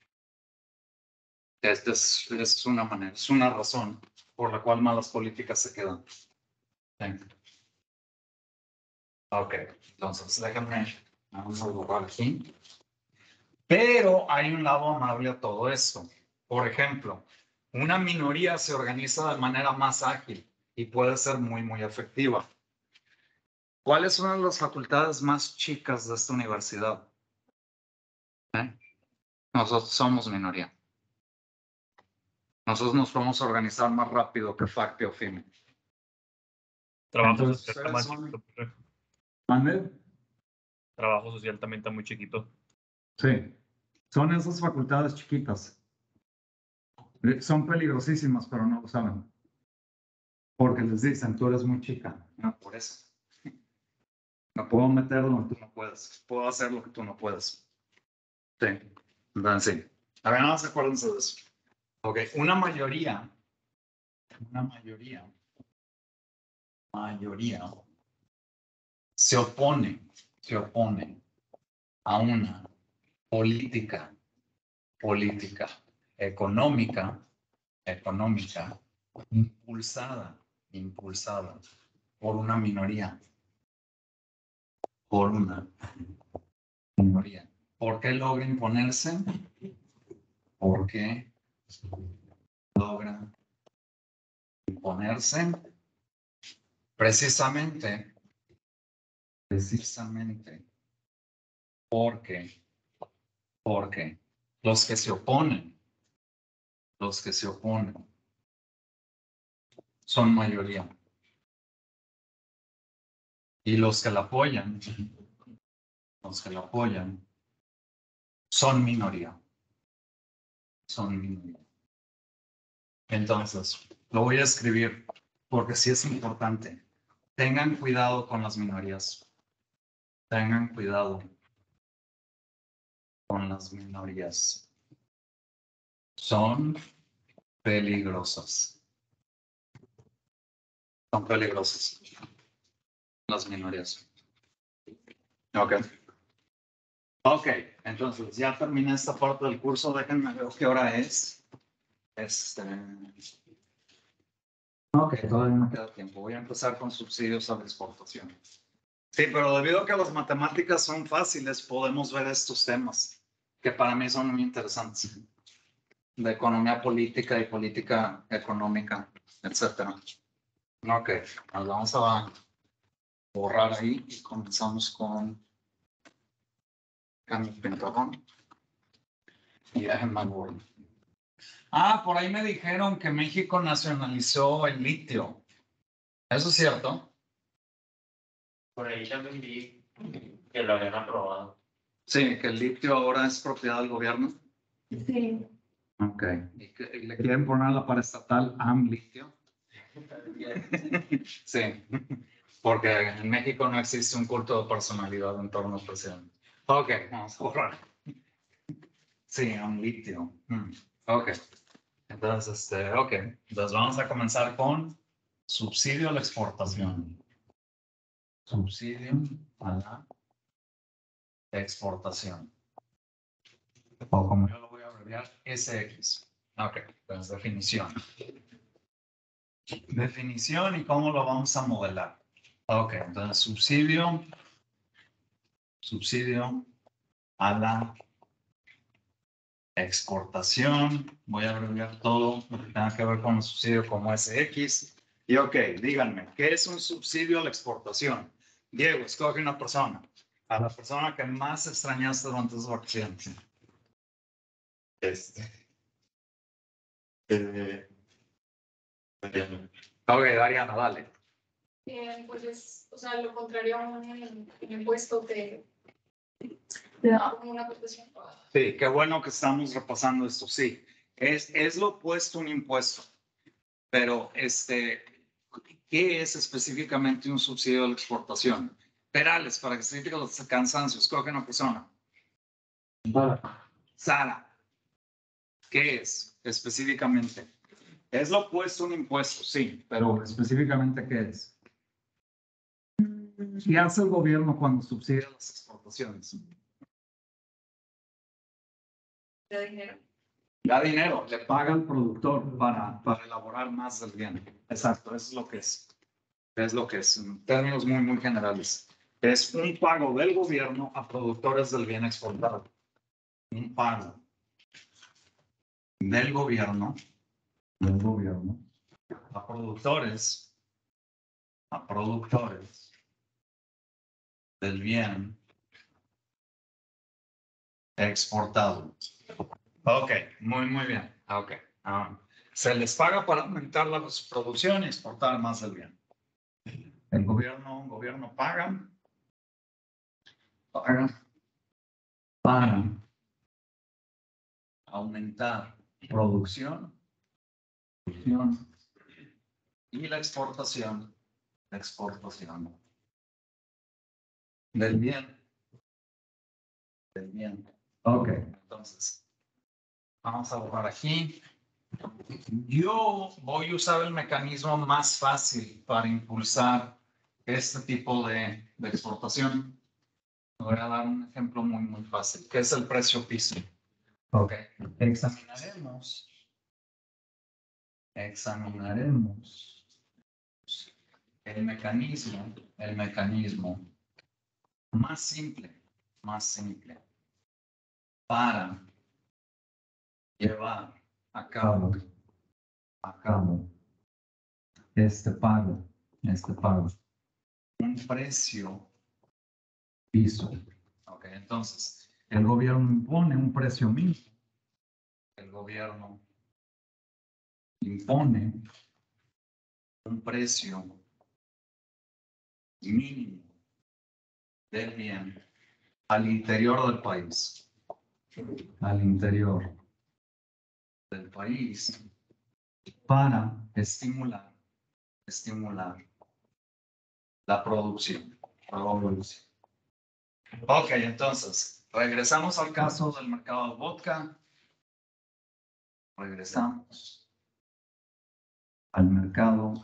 Esta es una manera, es una razón por la cual malas políticas se quedan. Ok, entonces vamos a borrar aquí. Pero hay un lado amable a todo esto. Por ejemplo, una minoría se organiza de manera más ágil y puede ser muy efectiva. ¿Cuál es una de las facultades más chicas de esta universidad? Nosotros somos minoría. Nosotros nos podemos organizar más rápido que FACTI o FIME. Trabajo Entonces, social está más chiquito. ¿Mande? Trabajo social también está muy chiquito. Sí, son esas facultades chiquitas. Son peligrosísimas, pero no lo saben. Porque les dicen, tú eres muy chica. No, por eso. No puedo meter donde tú no puedes. Puedo hacer lo que tú no puedes. Sí, entonces sí. A ver, no se acuerdan de eso. Ok, una mayoría se opone a una política económica impulsada por una minoría. ¿Por qué logra imponerse? Porque logra imponerse precisamente porque los que se oponen son mayoría. Y los que la apoyan son minoría. Entonces, lo voy a escribir porque sí es importante. Tengan cuidado con las minorías. Son peligrosas. Las minorías. Ok, entonces ya terminé esta parte del curso. Déjenme ver qué hora es. Ok, todavía no queda tiempo. Voy a empezar con subsidios a la exportación. Sí, pero debido a que las matemáticas son fáciles, podemos ver estos temas que para mí son muy interesantes. De economía política y política económica, etcétera. Ok, nos vamos a borrar ahí y comenzamos con cambio pentagón. Y déjenme borrar. Por ahí me dijeron que México nacionalizó el litio. ¿Eso es cierto? Por ahí también vi que lo habían aprobado. Sí, que el litio ahora es propiedad del gobierno. Sí. Ok. Y le quieren poner a la paraestatal AM Litio. Sí, porque en México no existe un culto de personalidad en torno al presidente. Ok, vamos a borrar. Sí, AM Litio. Ok. Entonces, ok. Entonces vamos a comenzar con subsidio a la exportación. Subsidio a la exportación. O como yo lo voy a abreviar, SX. Ok, entonces definición. Definición y cómo lo vamos a modelar. Ok, entonces subsidio a la exportación. Voy a abreviar todo lo que tenga que ver con el subsidio como SX. Y ok, díganme, ¿qué es un subsidio a la exportación? Diego, escoge una persona. A la persona que más extrañaste durante sus vacaciones. Ok, Dariana, dale. Pues es, o sea, lo contrario a un impuesto te da como una protección. Sí, qué bueno que estamos repasando esto. Sí, es lo opuesto a un impuesto. Pero, ¿qué es específicamente un subsidio de la exportación? Perales, para que se quite los cansancios, escoge una persona. Sara, ¿qué es específicamente? Es lo opuesto a un impuesto, sí, pero específicamente, ¿qué es? ¿Qué hace el gobierno cuando subsidia las exportaciones? Da dinero. Da dinero, le paga al productor para elaborar más del bien. Exacto, eso es lo que es. Es lo que es, en términos muy, muy generales. Es un pago del gobierno a productores del bien exportado. Un pago del gobierno a productores del bien exportado. Ok, muy, muy bien. Ok. Se les paga para aumentar la producción y exportar más del bien. El gobierno paga para aumentar producción y la exportación del bien. Ok, entonces, vamos a borrar aquí. Yo voy a usar el mecanismo más fácil para impulsar este tipo de exportación. Voy a dar un ejemplo muy, muy fácil, que es el precio piso. Ok, examinaremos el mecanismo más simple para llevar a cabo este pago, un precio piso. Ok, entonces, el gobierno impone un precio mínimo. El gobierno impone un precio mínimo del bien al interior del país. Para estimular la producción. Ok, entonces, regresamos al caso del mercado de vodka. Regresamos al mercado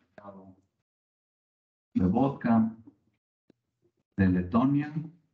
de vodka de Letonia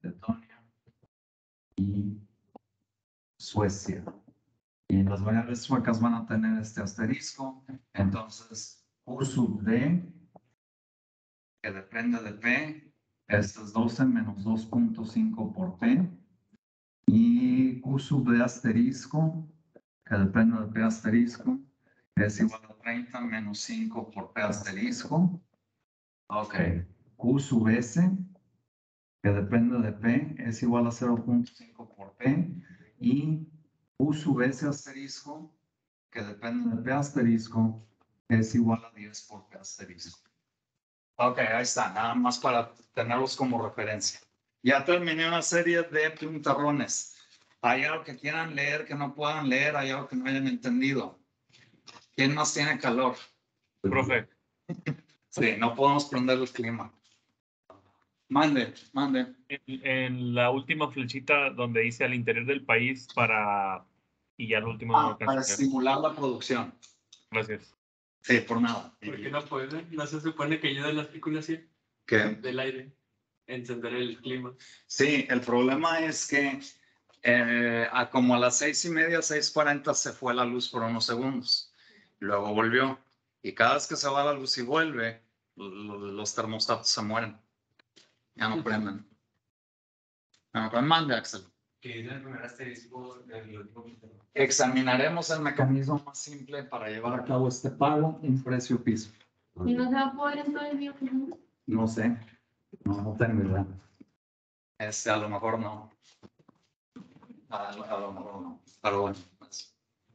y Suecia. Y las variables suecas van a tener este asterisco. Entonces, Q sub D, que depende de P, esto es 12 menos 2.5 por P. Y Q sub D asterisco, que depende de P asterisco, es igual a 30 menos 5 por P asterisco. Ok. Q sub S, que depende de P, es igual a 0.5 por P. Y Q sub S asterisco, que depende de P asterisco, es igual a 10 por P asterisco. Ok, ahí está, nada más para tenerlos como referencia. Ya terminé una serie de puntarrones. Hay algo que quieran leer, que no puedan leer, hay algo que no hayan entendido. ¿Quién más tiene calor? Profe, Sí, no podemos prender el clima. Mande. en la última flechita donde dice al interior del país para... Y ya lo último no lo alcancé Para a ver. estimular la producción. Gracias. Sí, por nada. ¿Por qué no pueden? ¿No se supone que ayuda la circulación ¿Qué? del aire? Encender el clima. Sí, el problema es que como a las 6:30, 6:40 se fue la luz por unos segundos. Luego volvió. Y cada vez que se va la luz y vuelve, los termostatos se mueren. Ya no prenden. Mande, Axel. Que es el primer asterisco del último. Examinaremos el mecanismo más simple para llevar a cabo este pago en precio piso. Y no se va a poder en todo el día. No sé. No tengo idea. A lo mejor no. A lo mejor no. Pero bueno. Pues.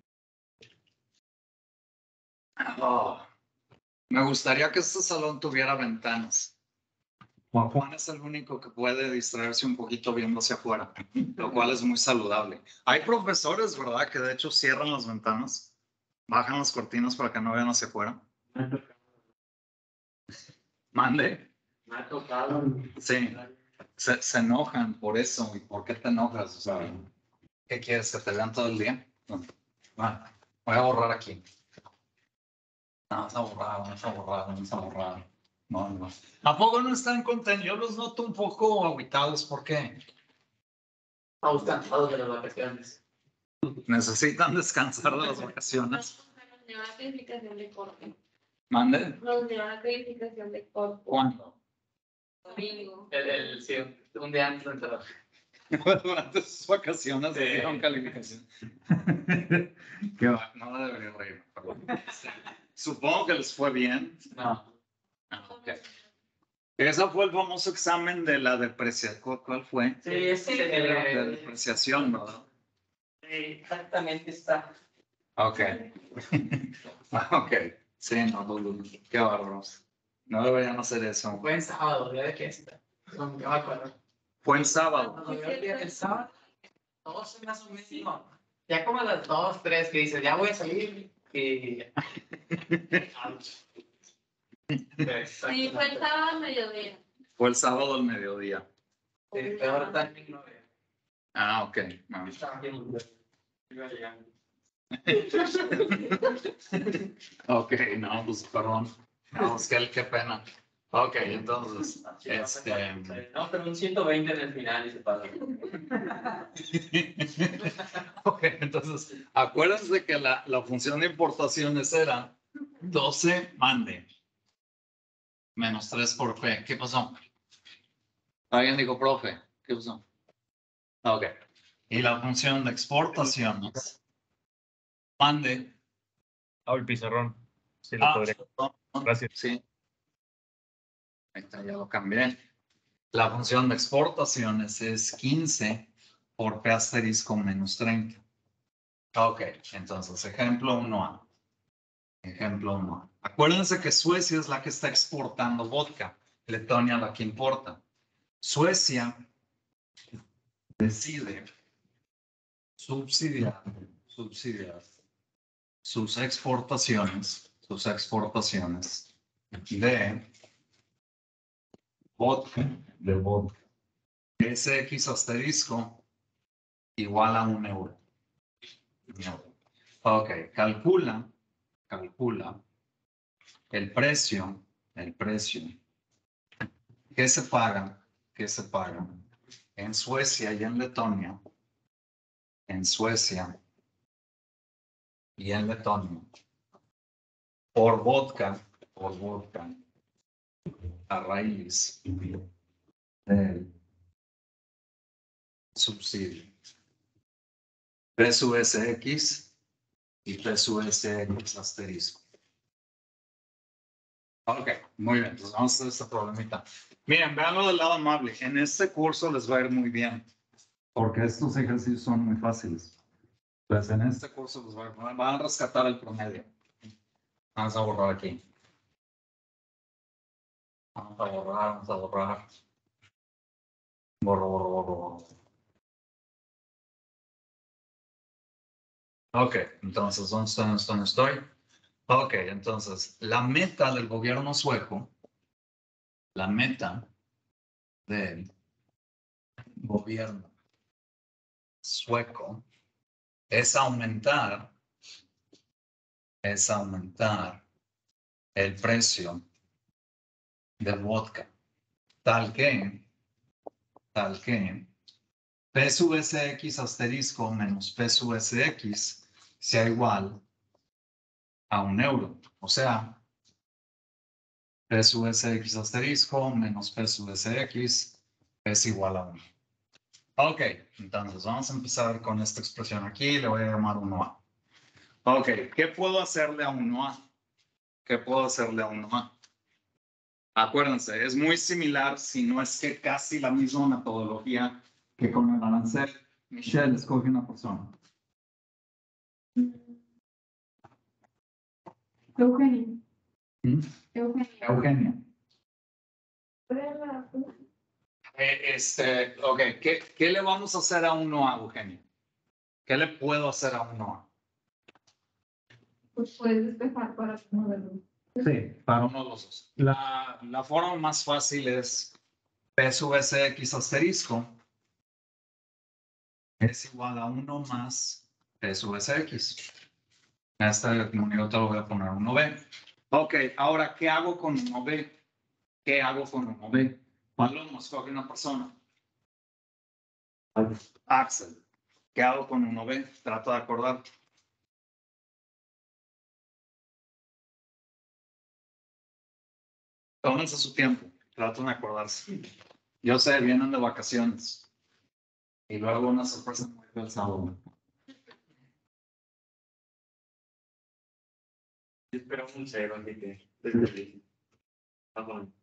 Me gustaría que este salón tuviera ventanas. Juan es el único que puede distraerse un poquito viendo hacia afuera, lo cual es muy saludable. Hay profesores, ¿verdad?, que de hecho cierran las ventanas, bajan las cortinas para que no vean hacia afuera. Mande. Me ha tocado. Sí. Se enojan por eso. ¿Y por qué te enojas? O sea, ¿qué quieres? ¿Que te vean todo el día? No. Voy a borrar aquí. Vamos a borrar. No. ¿A poco no están contentos? Yo los noto un poco aguitados. ¿Por qué? Estamos cansados de las vacaciones. Necesitan descansar de las vacaciones. Nos lleva a calificación de corte. ¿Mande? Nos lleva a calificación de corte. ¿Cuándo? Domingo. Sí, un día antes de entrar. Durante sus vacaciones Sí. dieron calificación. Qué va, no me debería reír, perdón. Supongo que les fue bien. No. Ok. Ese fue el famoso examen de la depreciación. ¿Cuál fue? Sí, es De depreciación, ¿verdad? exactamente está. Ok. Ok. Sí, no, qué bárbaros. No deberían hacer eso. Fue en sábado, día de fiesta. No me acuerdo. Fue en sábado. Cuando veo el sábado, 12 más o menos. Ya como a las 2, 3 que dices, ya voy a salir. Y. Sí, fue el sábado a mediodía. Fue el sábado al mediodía. Peor timing no veo. Ah, ok. No. Estaba bien. Iba llegando. Ok, no, pues perdón. No, es que qué pena. Ok, entonces, No, pero un 120 en el final y se pasa. Ok, entonces, acuérdense que la función de importaciones era 12 mande menos 3 por P. ¿Qué pasó? Alguien dijo, profe, ¿qué pasó? Ok. Y la función de exportaciones mande. El pizarrón. Sí, lo podría. Gracias. Sí. Ahí está, ya lo cambié. La función de exportaciones es 15 por P asterisco menos 30. Ok, entonces, ejemplo 1A. Ejemplo 1A. Acuérdense que Suecia es la que está exportando vodka. Letonia la que importa. Suecia decide subsidiar sus exportaciones de vodka, SX asterisco igual a 1 euro. Ok, calcula el precio que se paga en Suecia y en Letonia, por vodka a raíz del subsidio. P sub SX y P sub SX asterisco. Ok, muy bien, entonces vamos a hacer este problemita. Miren, veanlo del lado amable. En este curso les va a ir muy bien, porque estos ejercicios son muy fáciles. Entonces, en este curso les van a rescatar el promedio. Vamos a borrar aquí. Vamos a borrar. Borro. Ok, entonces, ¿dónde estoy? Ok, entonces, la meta del gobierno sueco, la meta del gobierno sueco es aumentar el precio del vodka, tal que P sub SX asterisco menos P sub SX sea igual a €1. O sea, P sub SX asterisco menos P sub SX es igual a 1. Ok, entonces vamos a empezar con esta expresión aquí, le voy a llamar 1A. Ok, ¿qué puedo hacerle a 1A? ¿Qué puedo hacerle a 1A? Acuérdense, es muy similar, si no es que casi la misma metodología que con el arancel. Michelle, escoge una persona. Eugenio. ¿Mm? Eugenio. Eugenia. Prueba. Ok, ¿qué le vamos a hacer a 1A, Eugenia? ¿Qué le puedo hacer a 1A? Pues puedes despejar para uno de los. Sí, para uno de los dos. La forma más fácil es P sub SX asterisco es igual a 1 más P sub SX. Este único te lo voy a poner 1B. Ok, ahora, ¿qué hago con 1B? ¿Qué hago con 1B? Paloma, escoge una persona. Axel. ¿Qué hago con 1B? Trato de acordar. Tómense su tiempo. Trato de acordarse. Yo sé, vienen de vacaciones. Y luego una sorpresa muy del sábado. Espera un cero, así que estoy feliz. Ah, bueno.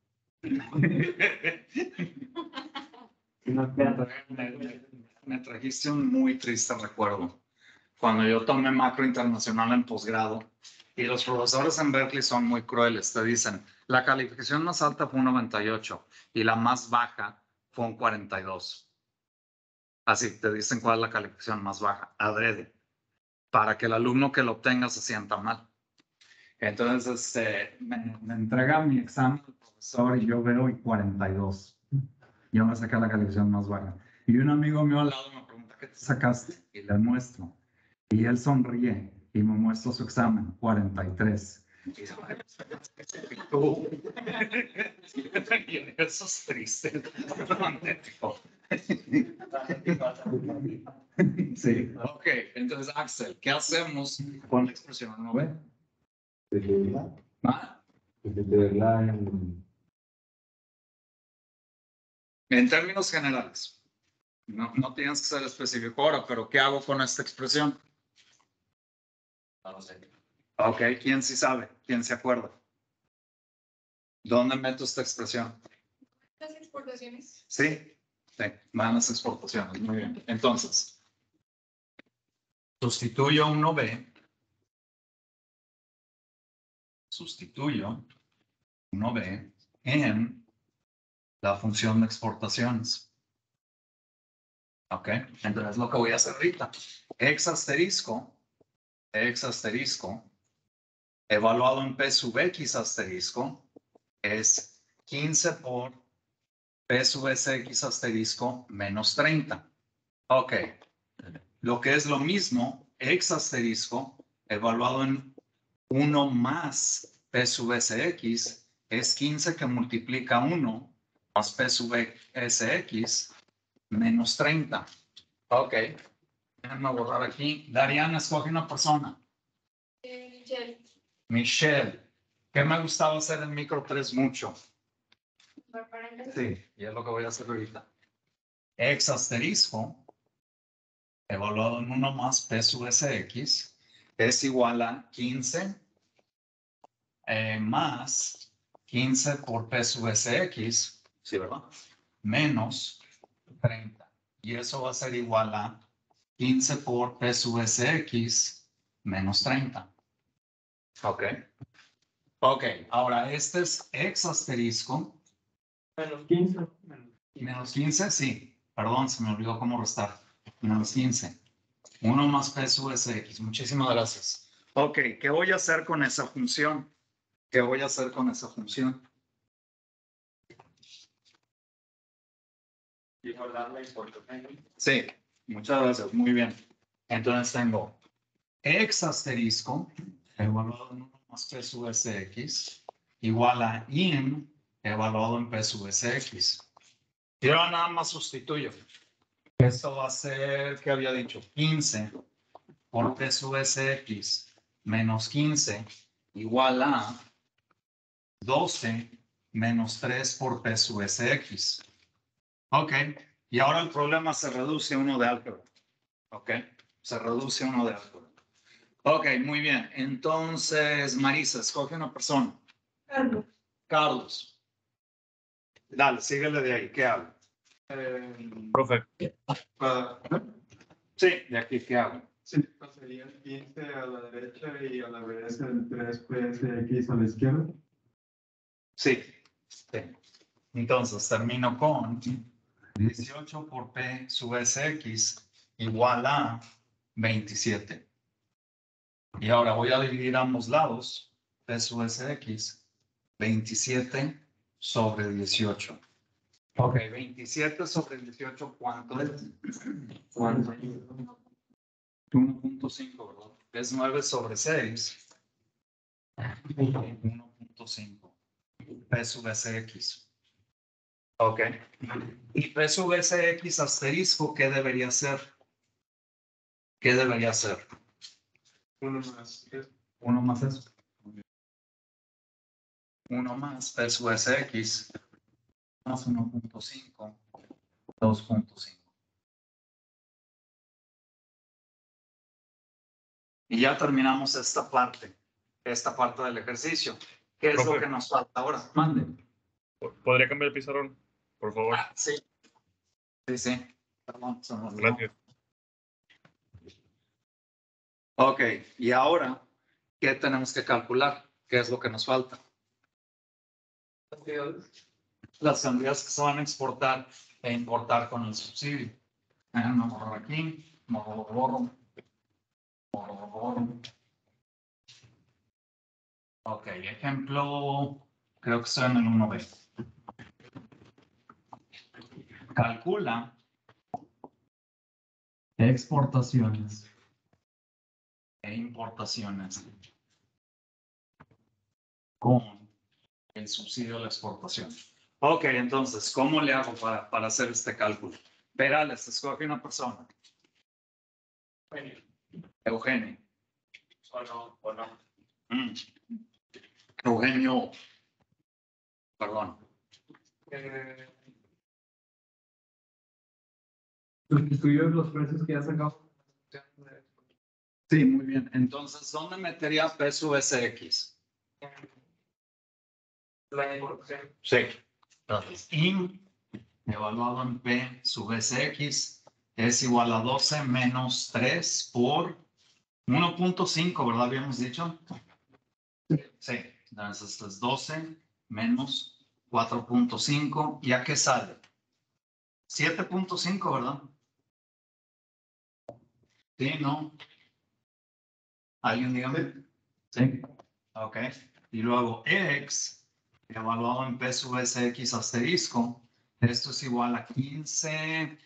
Me trajiste un muy triste recuerdo. Cuando yo tomé macro internacional en posgrado, y los profesores en Berkeley son muy crueles, te dicen, la calificación más alta fue un 98 y la más baja fue un 42. Así, te dicen cuál es la calificación más baja, adrede, para que el alumno que lo obtenga se sienta mal. Entonces, me entrega mi examen el profesor y yo veo y 42. Yo me saqué la calificación más baja. Y un amigo mío al lado me pregunta, ¿qué te sacaste? Y le muestro. Y él sonríe y me muestra su examen, 43. Y dice, tú. Eso es triste. Romántico. Sí, ok. Entonces, Axel, ¿qué hacemos con la expresión 1B? ¿Ah? En términos generales, no tienes que ser específico ahora, pero ¿qué hago con esta expresión? No sé. Ok, ¿quién sí sabe? ¿Quién se acuerda? ¿Dónde meto esta expresión? Las exportaciones. Sí, van las exportaciones. Muy bien. Entonces, sustituyo 1B. Sustituyo 1B en la función de exportaciones. Ok, entonces lo que voy a hacer ahorita. X asterisco, evaluado en P sub X asterisco, es 15 por P sub SX asterisco menos 30. Ok, lo que es lo mismo, X asterisco, evaluado en 1 más P sub SX, es 15 que multiplica 1 más P sub SX menos 30. Ok, déjenme borrar aquí. Dariana, escoge una persona. Michelle. Michelle, ¿qué me gustaba hacer en micro 3 mucho? Bárbara. Sí, y es lo que voy a hacer ahorita. X asterisco, evaluado en 1 más P sub SX, es igual a 15 más 15 por P sub SX, ¿sí, verdad? Menos 30. Y eso va a ser igual a 15 por P sub SX menos 30. Ok. Ok, ahora este es X asterisco. Menos 15. Menos 15, sí. Perdón, se me olvidó cómo restar. Menos 15. 1 más P sub SX. Muchísimas gracias. Ok, ¿qué voy a hacer con esa función? ¿Qué voy a hacer con esa función? Igualar la importancia. Sí, muchas gracias. Muy bien. Entonces tengo x asterisco evaluado en 1 más P sub SX igual a in evaluado en P sub SX. Y ahora nada más sustituyo. Esto va a ser, ¿qué había dicho? 15 por P sub SX menos 15 igual a 12 menos 3 por P sub SX. Ok, y ahora el problema se reduce a uno de álgebra. Ok, se reduce a uno de álgebra. Ok, muy bien. Entonces, Marisa, escoge una persona. Carlos. Carlos. Dale, síguele de ahí. ¿Qué hago? Profe, Sí, de aquí, ¿qué hago? Sí, pasaría el 15 a la derecha y a la vez el 3PSX a la izquierda. Sí. Sí. Entonces, termino con 18 por P sub SX igual a 27. Y ahora voy a dividir ambos lados. P sub SX, 27 sobre 18. Ok, 27 sobre 18, ¿cuánto es? ¿Cuánto? 1.5, ¿verdad? Es 9 sobre 6. 1.5. P sub SX. Ok. Y P sub SX asterisco, ¿qué debería ser? ¿Qué debería ser? 1 más 3. 1 más eso. 1 más P sub SX más 1.5, 2.5. Y ya terminamos esta parte del ejercicio. ¿Qué es lo Profe. que nos falta ahora? Mande. ¿podría cambiar el pizarrón? Por favor. Sí. Sí, sí. Perdón, se me olvidó. Gracias. Ok, y ahora, ¿qué tenemos que calcular? ¿Qué es lo que nos falta? Las cantidades que se van a exportar e importar con el subsidio. Me borro aquí, me borro. Ok, ejemplo, creo que estoy en el 1B. Calcula exportaciones e importaciones con el subsidio de la exportación. Ok, entonces, ¿cómo le hago para hacer este cálculo? Perales, escoge una persona. Eugenio. O no. Eugenio. Perdón. Sustituyes los precios que ya sacamos. Sí, muy bien. Entonces, ¿dónde metería P sub SX? La importación. Sí. Entonces, IN evaluado en P sub SX es igual a 12 menos 3 por 1.5, ¿verdad? Habíamos dicho. Sí. Entonces, esto es 12 menos 4.5. ¿Y a qué sale? 7.5, ¿verdad? Sí, ¿no? ¿Alguien dígame? Sí. Ok. Y luego X, evaluado en P sub SX asterisco, esto es igual a 15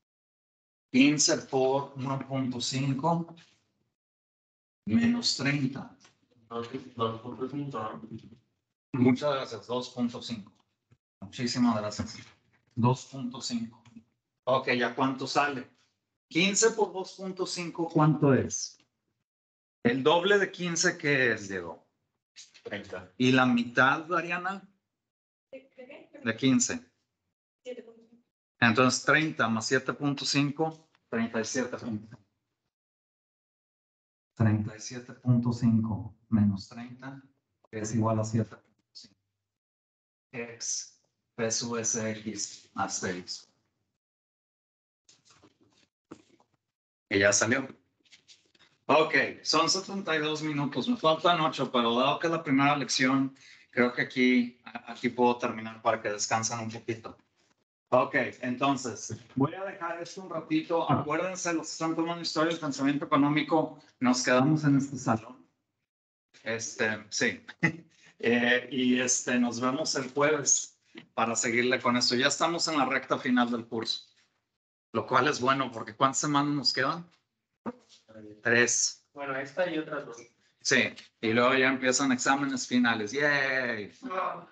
por 1.5 menos 30. 2.5, ¿no? Muchas gracias, 2.5. Muchísimas gracias. 2.5. Ok, ¿ya cuánto sale? 15 por 2.5, ¿cuánto es? El doble de 15, ¿qué es, Diego? 30. ¿Y la mitad, Ariana? De 15. 7.5. Entonces 30 más 7.5, 37.5. 37.5 menos 30 es igual a 7.5. X P sub SX asterisco. Y ya salió. Ok, son 72 minutos. Me faltan 8, pero dado que es la primera lección, creo que aquí puedo terminar para que descansen un poquito. Ok, entonces, voy a dejar esto un ratito. Acuérdense, los que están tomando historia del pensamiento económico, nos quedamos en este salón. Sí. Nos vemos el jueves para seguirle con esto. Ya estamos en la recta final del curso, lo cual es bueno porque ¿cuántas semanas nos quedan? 3. Bueno, esta y otras 2. Sí, y luego ya empiezan exámenes finales. ¡Yay! Sí,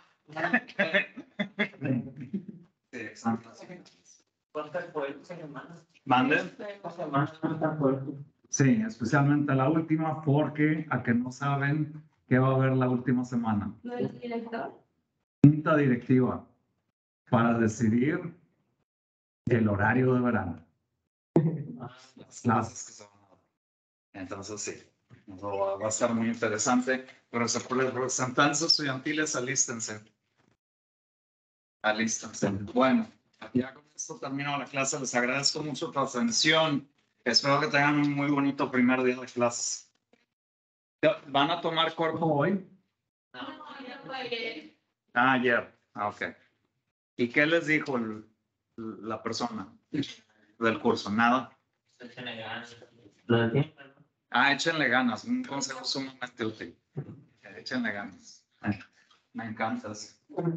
exámenes finales. ¿Cuántas fue esta semana? ¿Manden? Esta semana no tan fuerte. Sí, especialmente la última, porque a que no saben qué va a haber la última semana. ¿Lo del director? Junta directiva para decidir el horario de verano. Las clases que se van a dar. Entonces, sí, va a estar muy interesante. Pero los representantes estudiantiles, alístense. Alístense. Bueno, ya con esto termino la clase. Les agradezco mucho tu atención. Espero que tengan un muy bonito primer día de clases. ¿Van a tomar cuerpo hoy? No, ya fue ayer. Ah, ayer. Ah, ok. ¿Y qué les dijo la persona del curso? Nada. Échenle ganas. Lo de siempre, ¿no? Ah, échenle ganas. Un consejo sumamente útil. Échenle ganas. Me encanta eso.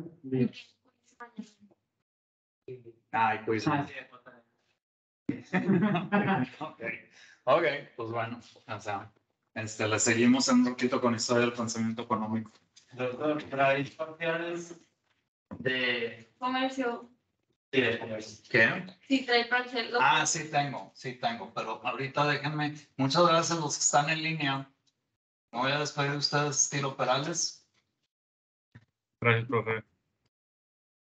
Ay, pues. Ok, pues bueno. O sea, le seguimos en un poquito con historia del pensamiento económico. Doctor, ¿traéis parciales de Comercio. directores? ¿Qué? Sí, trae parcial. Ah, sí tengo, pero ahorita déjenme. Muchas gracias a los que están en línea. Me voy a despedir de ustedes, estilo Perales. Gracias, profe.